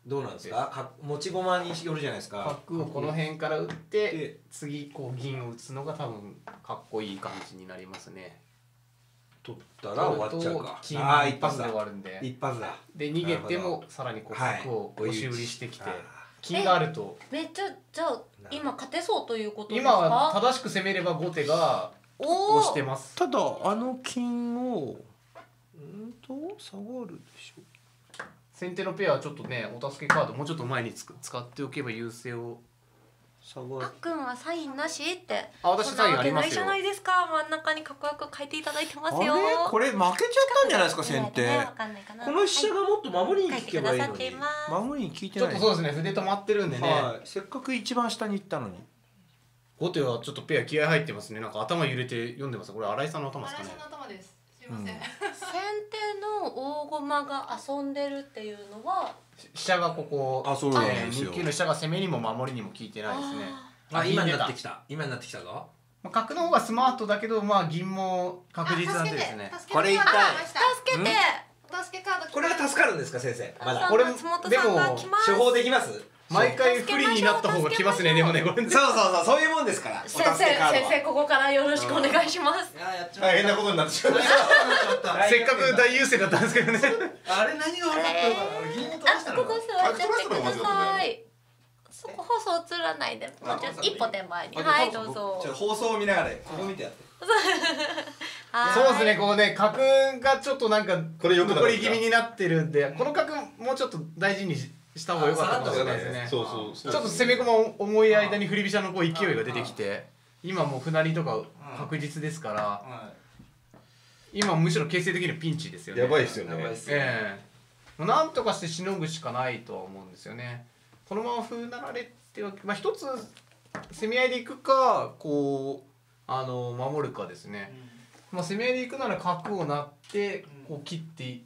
どうなんですか。持ち駒によるじゃないですか。 角をこの辺から打って次こう銀を打つのが多分かっこいい感じになりますね。 取ったら終わっちゃうか。 金一発で終わるんで。 一発だ。 で逃げてもさらにこう角を押し売りしてきて、金があると。 めっちゃじゃあ今勝てそうということですか。 今は正しく攻めれば後手が押してます。 ただ金を下がるでしょ。 先手のペアはちょっとねお助けカードもうちょっと前に使っておけば優勢を。 あっくんはサインなしって。 私サインありますよ。 そんなわけないじゃないですか。真ん中にかっこよく書いていただいてますよ。 これ負けちゃったんじゃないですか先手。この飛車がもっと守りに効けばいいのに。守りに効いてない。 ちょっとそうですね筆止まってるんでね。 せっかく一番下に行ったのに。 後手はちょっとペア気合入ってますね。なんか頭揺れて読んでます。これ新井さんの頭ですかね。 新井さんの頭です。すいません。 先手の大駒が遊んでるっていうのは。 飛車がここ。 そうなんですよ。 日球の飛車が攻めにも守りにも効いてないですね。 今になってきた。今になってきたぞ。 角の方がスマートだけど銀も確実なんでですね。 これ痛い。 助けて。 助けカード。 これが助かるんですか先生。まだ。 これでも処方できます。 毎回不利になった方が来ますね。でもねこれ。 そういうもんですから。 先生ここからよろしくお願いします。 大変なことになってしまった。 せっかく大優勢だったんですけどね。 あれ何が分かったのかな。銀を飛ばしたの。 ここ座っちゃってください。そこ放送映らないで、もうちょっと一歩手前に。はいどうぞ。 放送を見ながらここ見てやって。 そうですね。こうね角がちょっとなんか残り気味になってるんで、この角もうちょっと大事にした方が良かったかもしれないですね。ちょっと攻め駒重い間に振り飛車のこう勢いが出てきて、今もう船りとか確実ですから、今むしろ形勢的にはピンチですよね。 やばいですよね。 なんとかしてしのぐしかないとは思うんですよね。このまま歩なられては一つ攻め合いでいくかこう守るかですね。攻め合いでいくなら角を成ってこう切って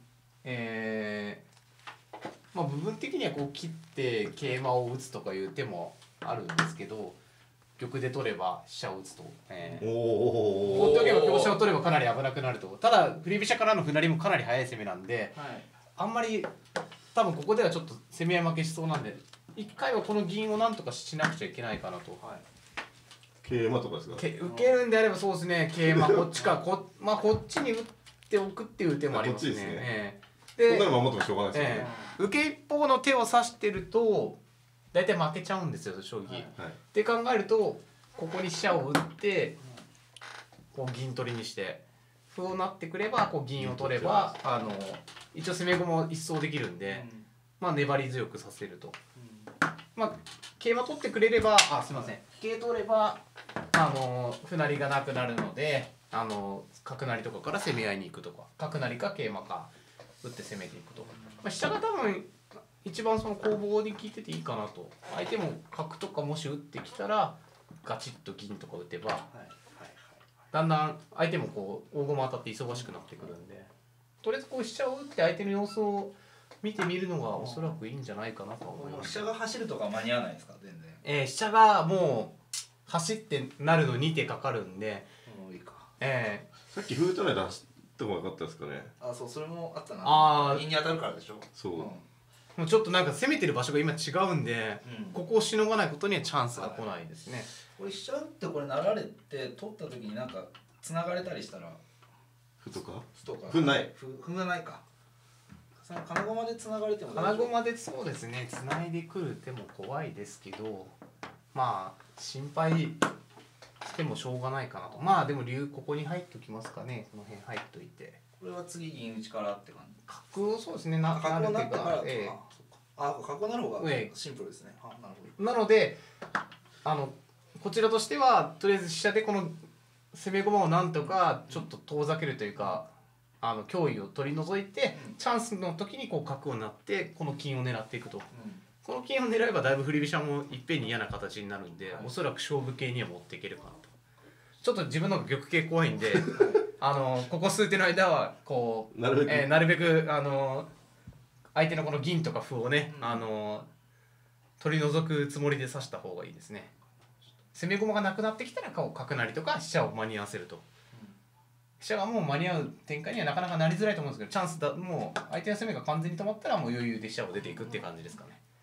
部分的にはこう切って桂馬を打つとかいう手もあるんですけど、玉で取れば飛車を打つと、放っておけば香車を取ればかなり危なくなると。ただ振り飛車からの歩成りもかなり速い攻めなんで、あんまり多分ここではちょっと攻め合い負けしそうなんで、一回はこの銀をなんとかしなくちゃいけないかなと。 桂馬とかですか。 受けるんであればそうですね。桂馬こっちかこっちに打っておくっていう手もありますね。 でこんなの守ってもしょうがないですよね。 受け一方の手を指してると大体負けちゃうんですよ将棋。って考えるとここに飛車を打ってこう銀取りにして歩を成ってくればこう銀を取れば一応攻め駒を一掃できるんで、粘り強くさせると。桂馬取ってくれればすいません桂取れば歩成りがなくなるので角成りとかから攻め合いに行くとか、角成りか桂馬か打って攻めていくとか、飛車が多分一番その攻防に効いてていいかなと。相手も角とかもし打ってきたらガチッと銀とか打てばだんだん相手もこう大駒当たって忙しくなってくるんで、とりあえずこう飛車を打って相手の様子を見てみるのがおそらくいいんじゃないかなと思います。 飛車が走るとか間に合わないですか全然。 飛車がもう走ってなるの2手かかるんで。 さっき歩打たないで走った方が良かったですかね。 そうそれもあったな。銀に当たるからでしょ。 そう。 もうちょっとなんか攻めてる場所が今違うんで、ここをしのがないことにはチャンスが来ないですね。 これ飛車打ってこれ成られて取った時になんか繋がれたりしたら。 歩とか？ 歩ない。歩がないか。金駒で繋がれても金駒でそうですね繋いでくる手も怖いですけど、心配してもしょうがないかなと。でも竜ここに入っておきますかね。この辺入っといて。 これは次銀打ちからって感じ。 角をそうですね角をなったからとか。角なる方がシンプルですね。なるほど。 なのでこちらとしてはとりあえず飛車でこの攻め駒をなんとかちょっと遠ざけるというか。脅威を取り除いて、チャンスの時にこう角を成ってこの金を狙っていくと、この金を狙えばだいぶ振り飛車もいっぺんに嫌な形になるんで、おそらく勝負系には持っていけるかなと。ちょっと自分の玉形怖いんでここ数手の間はこうなるべく相手のこの銀とか歩をね、取り除くつもりで指した方がいいですね。攻め駒がなくなってきたら角成りとか飛車を間に合わせると。飛車がもう間に合う展開にはなかなかなりづらいと思うんですけど、チャンスだもう相手の攻めが完全に止まったらもう余裕で飛車を出ていくっていう感じですかね。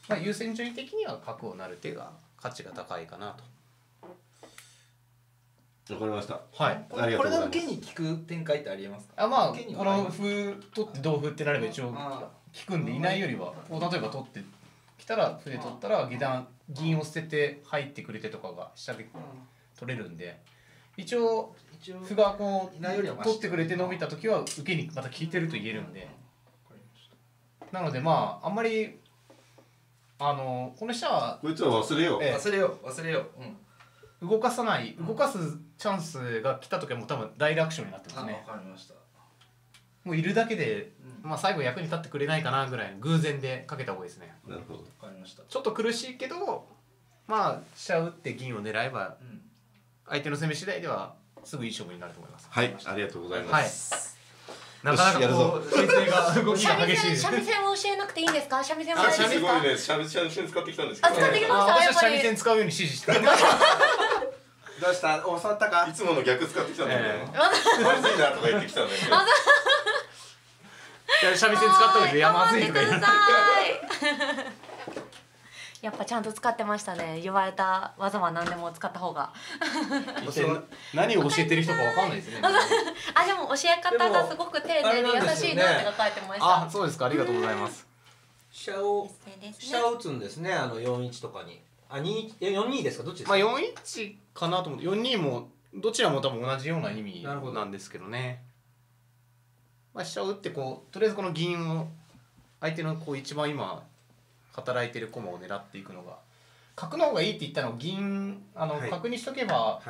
まあ優先順位的には角を成る手が価値が高いかなと。 わかりました。 はい。 これだけに効く展開ってありえますか？ まあこの歩取って同歩ってなれば一応効くんで、いないよりはこう例えば取ってきたら歩で取ったら下段銀を捨てて入ってくれてとかが下で取れるんで、一応歩がこう取ってくれて伸びた時は受けにまた効いてると言えるんで、なのでまああんまりこの飛車はこいつは忘れよう。 忘れよう。 動かさない、動かすチャンスが来た時はもう多分大楽勝になってますね。 わかりました。 もういるだけで、まあ最後役に立ってくれないかなぐらいの偶然でかけた方がいいですね。 なるほど。 わかりました。 ちょっと苦しいけど、まあ飛車打って銀を狙えば、相手の攻め次第ではすぐいい勝負になると思います。 はい、ありがとうございます。 なかなかこう先生が動きが激しい。 三味線を教えなくていいんですか？三味線はすごいね、三味線使ってきたんですけど。 使ってきました。 私は三味線使うように指示してる。 どうした？教わったか？ いつもの逆使ってきたんだよね。まずいなとか言ってきたんだけど。 三味線使った方がいい。いやまずいとか言って。 やっぱちゃんと使ってましたね。言われた技は何でも使った方が。 何を教えてる人かわかんないですね。 あ、でも教え方がすごく丁寧で優しいなって書いてました。 あ、そうですか。ありがとうございます。 飛車を打つんですね。4-1とかに。4-2ですか？どっちですか？ まあ4-1かなと思って、4-2もどちらも多分同じような意味なんですけどね。まあ飛車を打ってこうとりあえずこの銀を相手のこう一番今働いてる駒を狙っていくのが、角の方がいいって言ったの銀角にしとけば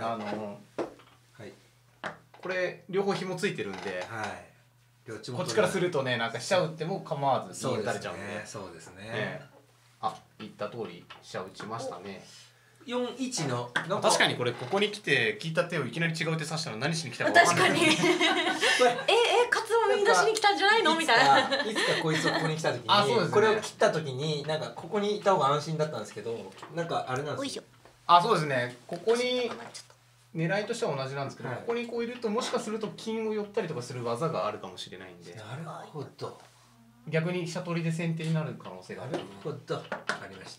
これ両方紐ついてるんで、こっちからするとねなんか飛車打っても構わず銀打たれちゃうんで。 そうですね。 あ、言った通り飛車打ちましたね。 4-1の確かにこれここに来て聞いた手をいきなり違う手指したら何しに来たか分かんない。 確かに。カツを見出しに来たんじゃないのみたいな。 いつかこいつをここに来た時に、これを切った時になんかここにいた方が安心だったんですけど、なんかあれなんですよ。 あ、そうですね。ここに狙いとしては同じなんですけど、ここにこういるともしかすると金を寄ったりとかする技があるかもしれないんで。 なるほど。 逆に飛車取りで先手になる可能性がある。 なるほど。わかりました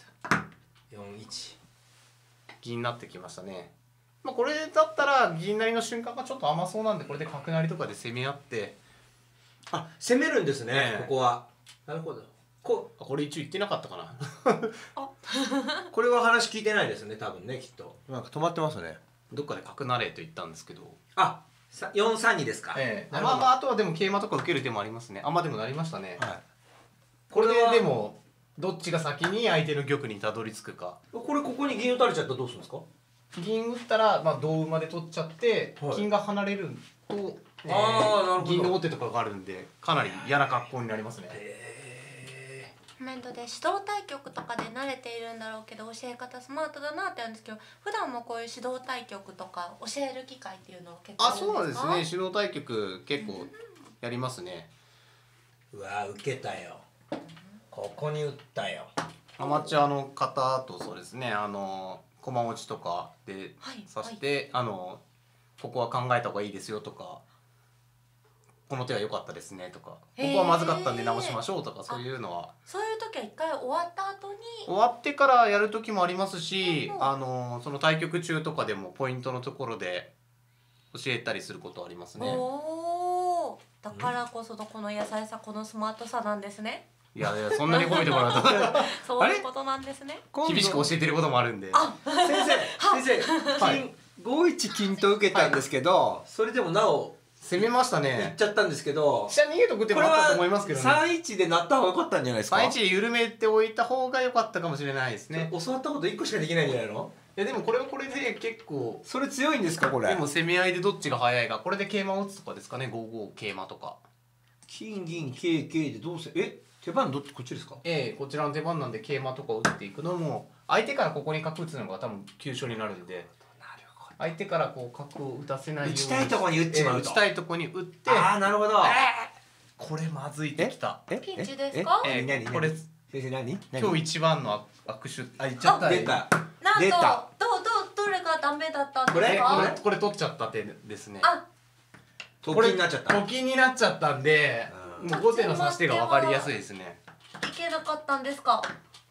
。4-1。 銀になってきましたね。まあこれだったら銀成りの瞬間がちょっと甘そうなんで、これで角成りとかで攻め合って。 あ、攻めるんですね。ここは。なるほど。 これ一応言ってなかったかな。 これは話聞いてないですね。多分ね、きっと。なんか止まってますね。 どっかで角成れと言ったんですけど。 あ、4-3-2ですか。 まああとはでも桂馬とか受ける手もありますね。でもなりましたね。これででもどっちが先に相手の玉にたどり着くか。 これここに銀打たれちゃったらどうするんですか？ 銀打ったらまあ同馬で取っちゃって金が離れると銀の王手とかがあるんでかなり嫌な格好になりますね。 コメントで指導対局とかで慣れているんだろうけど教え方スマートだなって言うんですけど、普段もこういう指導対局とか教える機会っていうのは結構あるんですか？ そうですね。指導対局結構やりますね。 うわ受けたよ。ここに打ったよ。 アマチュアの方とそうですね、駒落ちとかで指して、ここは考えた方がいいですよとか、この手は良かったですねとか、ここはまずかったんで直しましょうとか、そういうのはそういう時は一回終わった後に終わってからやる時もありますし、その対局中とかでもポイントのところで教えたりすることはありますね。 おお、だからこそのこの優しさ、このスマートさなんですね。 いやそんなに褒めてもらうとそういうことなんですね。 厳しく教えてることもあるんで。 先生金5一金と受けたんですけど、それでもなお攻めましたね。 いっちゃったんですけど、 飛車逃げとく手もあったと思いますけどね。 3-1でなった方が良かったんじゃないですか。 3-1で緩めておいた方が良かったかもしれないですね。 教わったこと1個しかできないんじゃないの？ いやでもこれはこれで結構それ強いんですかこれ？ でも攻め合いでどっちが早いか、これで桂馬を打つとかですかね。5五桂馬とか。 金銀桂桂でどうせ手番どっちこっちですか？ こちらの手番なんで桂馬とか打っていくのも相手からここに角打つのが多分急所になるんで。相手からこう角を打たせないように打ちたいところに打っちまうと、 打ちたいところに打って、 なるほど、 これまずいってきた。 ピンチですか？ これ先生何？ 今日一番の悪手。言っちゃった。 出た。 なんとどれがダメだったんですか？ これ取っちゃった手ですね。 と金になっちゃった。 と金になっちゃったんで、もう後手の指し手が分かりやすいですね。 いけなかったんですか？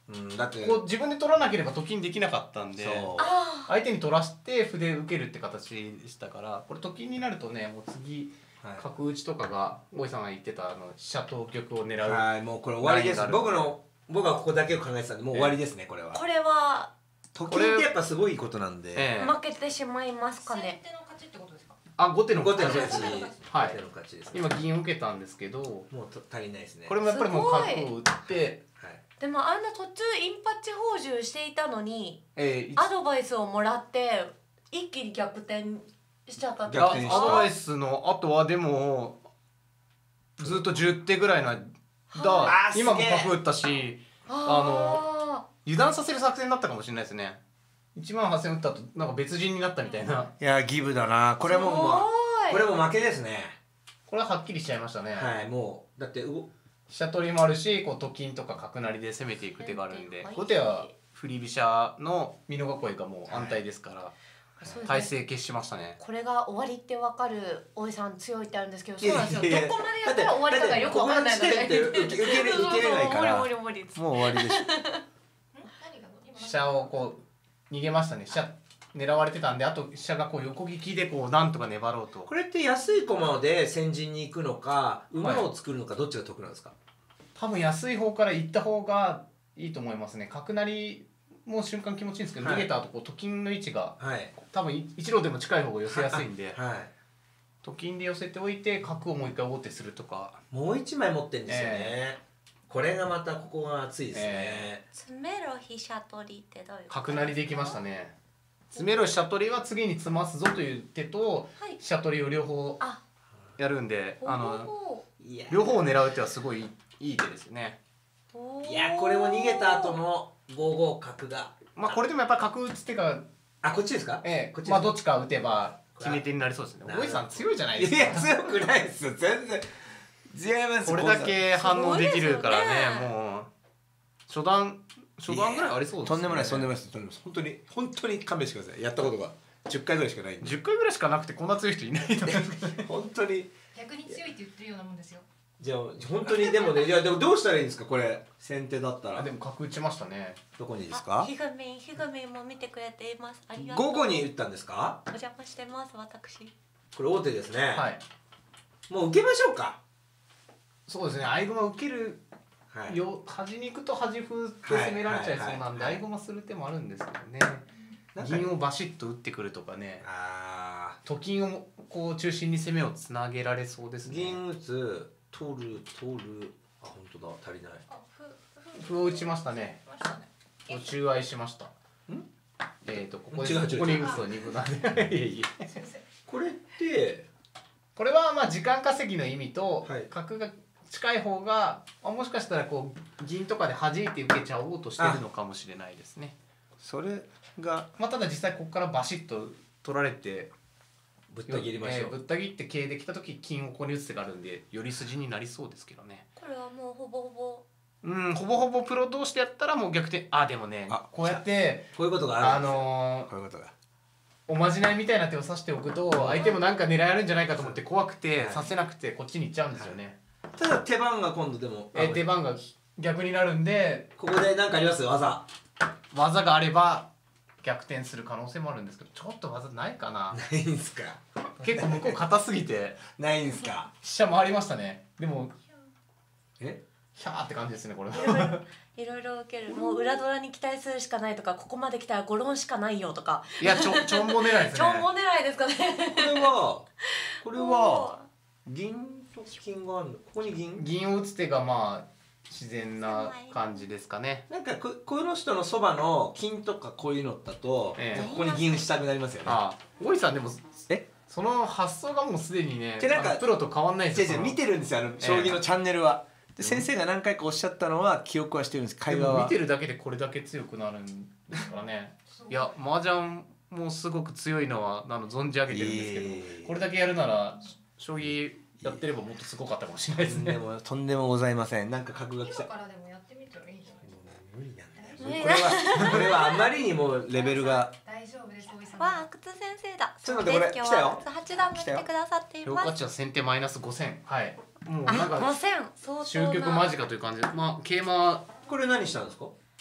だってこう自分で取らなければと金できなかったんで、相手に取らして歩で受けるって形でしたから、これと金になるとね、もう次角打ちとかが大井さんが言ってた飛車と玉を狙う、 はい、もうこれ終わりです。僕はここだけを考えてたんで、もう終わりですね、これは。 これはと金ってやっぱすごいことなんで、 負けてしまいますかね。 先手の勝ちってことですか？ あ、後手の勝ち。 はい、 今銀を受けたんですけど、 もう足りないですね。 これもやっぱりもう角を打って、 でもあんな途中インパッチ放獣していたのに、 アドバイスをもらって一気に逆転しちゃったって。 アドバイスの後はでもずっと10手ぐらいな今も角打ったし、油断させる作戦だったかもしれないですね。1万8000打った後なんか別人になったみたいな。 いやギブだな。これも負けですね。 これははっきりしちゃいましたね。 はい、もうだって飛車取りもあるし、こうと金とか角成りで攻めていく手があるんで、後手は振り飛車の美濃囲いがもう安泰ですから、体勢消しましたね。 これが終わりってわかる大井さん強いってあるんですけど、そうなんですよ。どこまでやったら終わりかがよくわかんないので、 受けれないからもう終わりでしょ。 飛車をこう逃げましたね。飛車狙われてたんで、あと飛車がこう横利きでこうなんとか粘ろうと。 これって安い駒で先陣に行くのか馬を作るのか、どっちが得なんですか？ 多分安い方から行った方がいいと思いますね。角成りも瞬間気持ちいいんですけど、逃げた後こうと金の位置が多分一路でも近い方が寄せやすいんで、と金で寄せておいて角をもう一回王手するとか。 もう一枚持ってんですよね。これがまたここが熱いですね。 詰めろ飛車取りってどういうこと？ 角成りできましたね。詰めろ飛車取りは次に詰ますぞという手と、飛車取りを両方やるんで、両方を狙う手はすごいいい手ですね。 いや、これも逃げた後の5五角が、 まあこれでもやっぱり角打つ手が、 こっちですか？ まあどっちか打てば決め手になりそうですね。大井さん強いじゃないですか。 いや強くないですよ、全然違います。 これだけ反応できるからね、もう初段ぐらいありそうですね。 とんでもないです、とんでもないです。本当に勘弁してください。やったことが10回ぐらいしかないんで。 10回ぐらいしかなくてこんな強い人いないと思うんですけどね。 本当に逆に強いって言ってるようなもんですよ。 じゃあ本当にでもね、いやでもどうしたらいいんですか、これ先手だったら。 でも角打ちましたね。 どこにですか？ ひぐみんも見てくれています。ありがとう。 午後に打ったんですか？ お邪魔してます私。 これ王手ですね。 はい。 もう受けましょうか。 そうですね。合駒受けるよ、端に行くと端歩で攻められちゃいそうなんで、合駒する手もあるんですけどね。銀をバシッと打ってくるとかね。と金をこう中心に攻めをつなげられそうですね。 銀打つ、取る、あ、本当だ、足りない。 歩を打ちましたね。中合いしました。ここに打つと2分なんで。 これってこれはまあ時間稼ぎの意味と、角が近い方がもしかしたらこう銀とかで弾いて受けちゃおうとしてるのかもしれないですね。 それがただ実際ここからバシッと取られてぶった切りましょう。 ぶった切って桂できた時金をここに打つ手があるんで寄り筋になりそうですけどね。 これはもうほぼほぼプロ同士でやったらもう逆転。でもね、こうやってこういうことがあるんですこういうことがおまじないみたいな手を指しておくと、相手もなんか狙えるんじゃないかと思って怖くて指せなくてこっちに行っちゃうんですよね。 ただ手番が今度でも手番が逆になるんで、 ここで何かあります？技があれば逆転する可能性もあるんですけど、ちょっと技ないかな。 ないんすか？ 結構向こう硬すぎてないんすか？ 飛車回りましたね。でもヒャーって感じですね、これ。 いろいろ受ける。もう裏ドラに期待するしかないとか、ここまで来たら5論しかないよとか。 いや、ちょんぼ狙いですね。 ちょんぼ狙いですかね。 これは銀と金があるの。ここに銀を打つ手がまあ自然な感じですかね。 なんかこの人のそばの金とかこういうのだと、ここに銀したくなりますよね。 大井さんでもその発想がもうすでにね、プロと変わんないですよ。 見てるんですよ、将棋のチャンネルは。で先生が何回かおっしゃったのは記憶はしてるんです。会話は見てるだけでこれだけ強くなるんですからね。いや、麻雀もすごく強いのは存じ上げてるんですけど、これだけやるなら将棋やってればもっとすごかったかもしれないですね。 でもとんでもございません。なんか角が来た。 今からでもやってみたらいいんじゃないですか。 無理なんだよ。これはあまりにもレベルが。 大丈夫です、大井さん。 阿久津先生だ。 ちょっと待って、これ来たよ。 八段も来てくださっています。 評価値は先手マイナス5000。はい。もうなんか5000。 終局間近という感じで、桂馬これ何したんですか？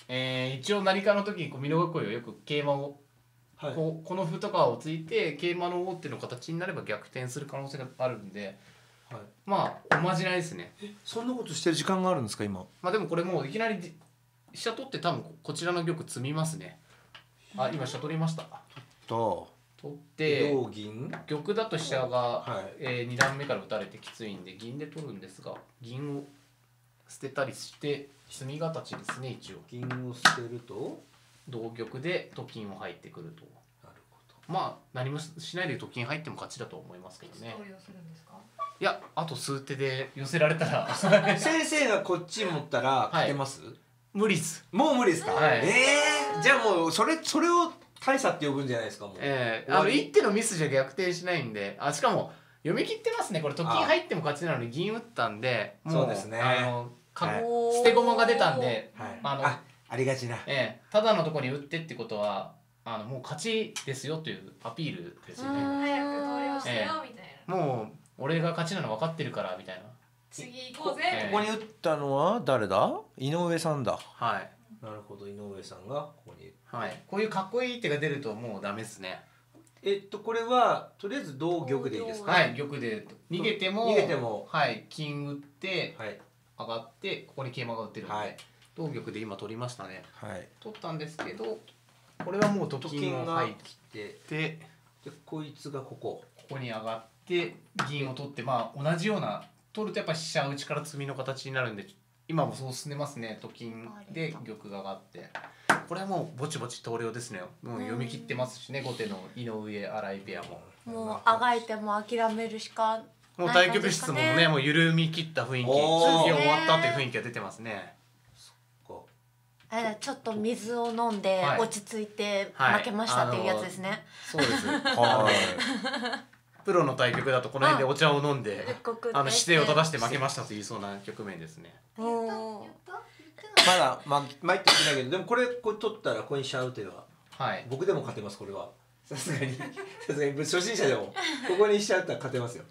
一応何かの時にこう美濃囲いをよく桂馬を、この歩とかをついて桂馬の王手の形になれば逆転する可能性があるんで、まあおまじないですね。 そんなことしてる時間があるんですか今？ まあでもこれもういきなり飛車取って多分こちらの玉詰みますね。あ、今飛車取りました。取って同銀玉だと飛車が、2段目から打たれてきついんで銀で取るんですが、銀を捨てたりして詰み形ですね。一応銀を捨てると同玉でと金を入ってくると。なるほど。まあ何もしないでと金入っても勝ちだと思いますけどね。 投了するんですか？ いや、あと数手で寄せられたら先生がこっち持ったら勝てます？ 無理っす。 もう無理ですか？じゃあもうそれを大差って呼ぶんじゃないですかもう。 一手のミスじゃ逆転しないんで、しかも読み切ってますね。これと金入っても勝ちなのに銀打ったんで、もうそうですね。 捨て駒が出たんで、 ありがちな。 ただのところに打ってってことはもう勝ちですよというアピールですよね。 早く投了してよみたいな。 もう俺が勝ちなの分かってるからみたいな。 次行こうぜ。 ここに打ったのは誰だ？井上さんだ。 はい。 なるほど、井上さんがここに。 はい。こういうかっこいい手が出るともうダメですね。 これはとりあえず同玉でいいですか？ はい、玉で逃げてもはい金打って上がってここに桂馬が打ってるんで、同玉で今取りましたね。取ったんですけど、これはもうと金が入ってでこいつがここに上がって銀を取って、まあ同じような取るとやっぱ飛車打ちから詰みの形になるんで、今もそう進んでますね。と金で玉が上がって、これはもうぼちぼち投了ですね。もう読み切ってますしね、後手の井上新井ペアも。 もうあがいても諦めるしかもう対局室もね、もう緩み切った雰囲気、終わったっていう雰囲気が出てますね。 ちょっと水を飲んで落ち着いて負けましたっていうやつですね。 そうです。プロの対局だとこの辺でお茶を飲んで姿勢を正して負けましたと言いそうな局面ですね。 まだ参ってきてないけど、でもこれ取ったらここに飛車打てば僕でも勝てます。これはさすがに初心者でもここに飛車打ったら勝てますよ。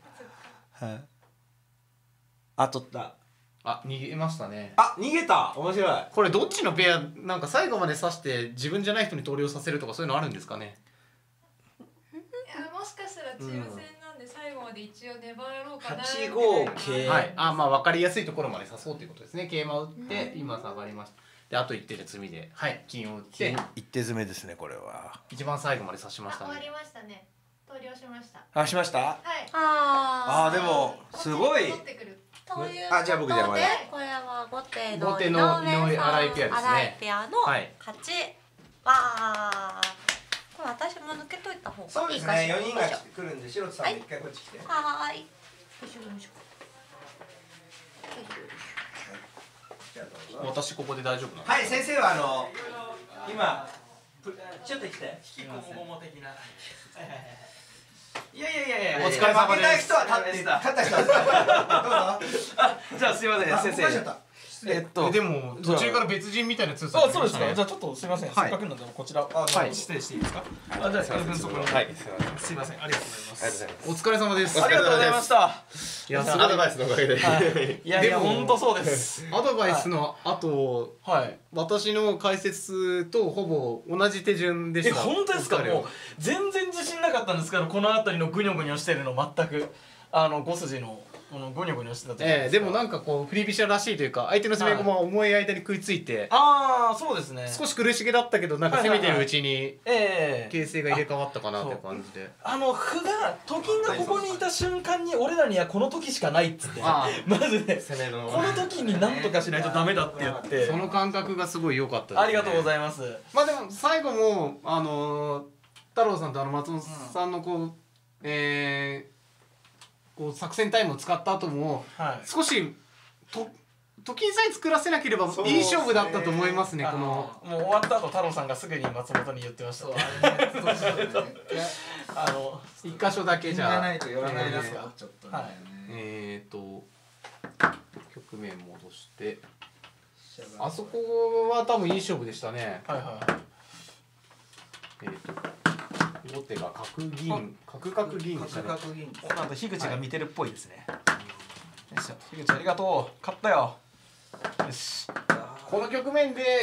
取った。 逃げましたね。 逃げた。面白い。 これどっちのペアなんか最後まで指して自分じゃない人に投了させるとかそういうのあるんですかね。 もしかしたらチーム戦なんで最後まで一応粘ろうかな。 8五桂。 はい。まあ分かりやすいところまで指そうということですね。桂馬打って今下がりました。であと1手で詰みで金を打って 1手詰めですね。これは一番最後まで指しましたね。 終わりましたね。投了しました。 しました。 はい。 でもすごい。じゃあ僕じゃあこれは後手の井上新井ペアですね。 新井ペアの勝ち。これ私も抜けといた方がいいかしら。 そうですね。4人が来るんで、白田さんも一回こっち来て。 はい。 私ここで大丈夫なの？ はい、先生は今ちょっと来て。引きこもごも的な。いやお疲れ様です。 負けた人は立って、勝った人はどうぞ。じゃあすいません、先生。 でも途中から別人みたいな通そうですか。じゃあちょっとすいません。せっかくなんでこちら失礼していいですか。じゃあそこに。すいません。ありがとうございます。 お疲れ様です。 ありがとうございました。 いや、アドバイスのおかげで。 いや本当そうです。 アドバイスの後、私の解説とほぼ同じ手順でした。 本当ですか。もう全然自信なかったんですけど、この辺りのグニョグニョしてるの全く5筋の。このゴニョゴニョしてたじゃないですか。 でもなんかこう振り飛車らしいというか、相手の攻め駒が重い間に食いついて、 そうですね。 少し苦しげだったけど、なんか攻めてるうちに形勢が入れ替わったかなって感じで、 歩がと金がここにいた瞬間に俺らにはこの時しかないっつって、まずねこの時に何とかしないとダメだって言って、 その感覚がすごい良かったですね。 ありがとうございます。 まあでも最後も太郎さんと松本さんのこう作戦タイムを使った後も、少しと金さえ作らせなければいい勝負だったと思いますね。このもう終わった後太郎さんがすぐに松本に言ってました。 一箇所だけじゃやらないと寄らないですか。ちょっと局面戻して、あそこは多分いい勝負でしたね。後手が角銀でしたね。 なんと樋口が見てるっぽいですね。よいしょ、樋口ありがとう。勝ったよ。よし。 この局面で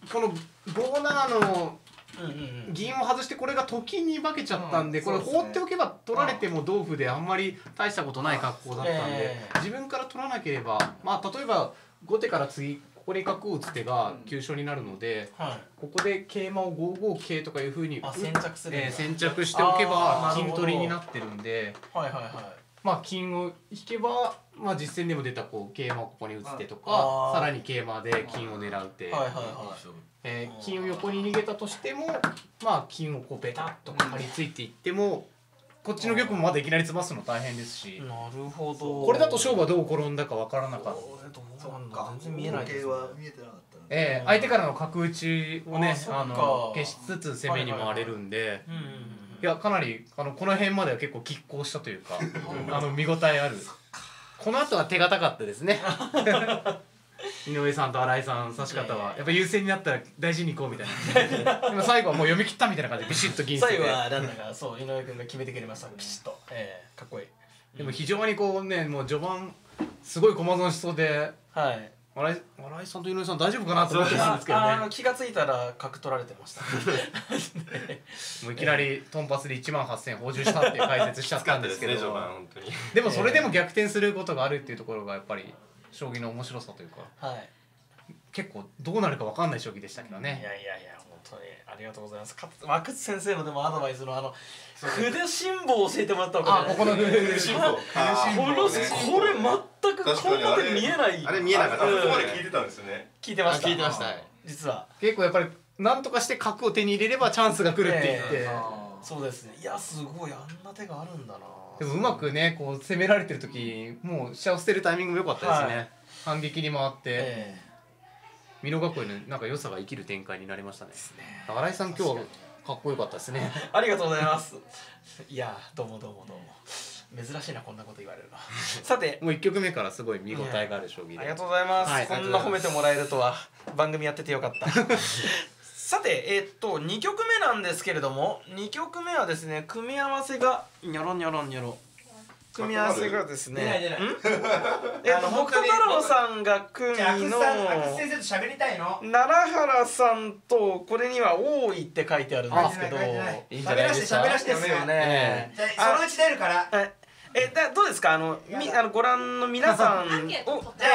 この5-7の銀を外してこれがと金に化けちゃったんで、これ放っておけば取られても同歩であんまり大したことない格好だったんで、自分から取らなければ、まあ例えば後手から次ここで角を打つ手が急所になるので、ここで桂馬を5五桂とかいうふうに先着する、 先着しておけば金取りになってるんで、まあ金を引けば、まあ実戦でも出たこう桂馬をここに打つ手とか、さらに桂馬で金を狙う手、金を横に逃げたとしても、まあ金をこうベタッと張り付いていっても、こっちの玉もまだいきなり詰ますの大変ですし、 なるほど。 これだと勝負はどう転んだかわからなかった。 全然見えないですね。 相手からの角打ちをね消しつつ攻めに回れるんで、いやかなりこの辺までは結構拮抗したというか見応えある。この後は手堅かったですね。井上さんと新井さん指し方はやっぱ優勢になったら大事にいこうみたいな。でも最後はもう読み切ったみたいな感じでビシッと銀最後はなんだかそう井上君が決めてくれましたピシッと、かっこいい。 でも非常にこうね、もう序盤すごい駒損しそうで、新井さんと井上さん大丈夫かなと思ってたんですけどね。 気がついたら角取られてました。 もういきなりトンパスで18,000補充したっていう解説しちゃったんですけど、でもそれでも逆転することがあるっていうところがやっぱり将棋の面白さというか、結構どうなるか分かんない将棋でしたけどね。 いや本当にありがとうございます。阿久津先生のでもアドバイスの筆辛抱を教えてもらったわけで、 ここの筆辛抱、 これ全くこんなで見えない。 あれ見えなかった。そこまで聞いてたんですよね。 聞いてました実は。 結構やっぱりなんとかして角を手に入れればチャンスが来るって言って、 そうですね。いやすごいあんな手があるんだな。 でもうまくねこう攻められてる時もう飛車を捨てるタイミングも良かったですね。反撃に回って美濃囲いのなんか良さが生きる展開になりましたね。新井さん今日かっこよかったですね。 ありがとうございます。いやどうも珍しいなこんなこと言われるの。さてもう1局目からすごい見応えがある将棋で、 ありがとうございます。こんな褒めてもらえるとは番組やっててよかった。さて2曲目なんですけれども、2曲目はですね組み合わせがニョロニョロニョロ組み合わせがですね北斗太郎さんが組の阿久津先生と喋りたいの奈良原さんとこれには多いって書いてあるんですけど、 いいんじゃないですか。 喋らしてですよね。そのうち出るから。 どうですかご覧の皆さん。そうですね。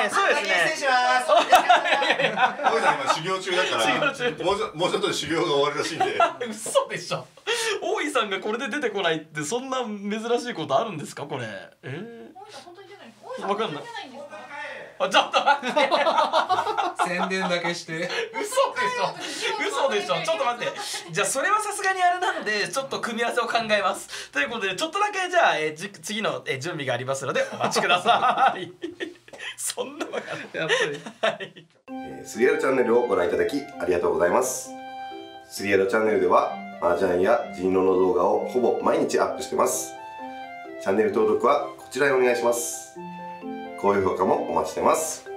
大井さん今修行中だからもうちょっとで修行が終わるらしいんで。 嘘でしょ。大井さんがこれで出てこないってそんな珍しいことあるんですかこれ。わかんない。ちょっと待って。 宣伝だけして。 嘘でしょ。ちょっと待って。じゃあそれはさすがにあれなんでちょっと組み合わせを考えます。ということでちょっとだけじゃあ次の準備がありますのでお待ちください。そんなわかんない。やっぱり。 スリエロチャンネルをご覧いただきありがとうございます。スリエロチャンネルでは麻雀や人狼の動画をほぼ毎日アップしてます。チャンネル登録はこちらへお願いします。高評価もお待ちしてます。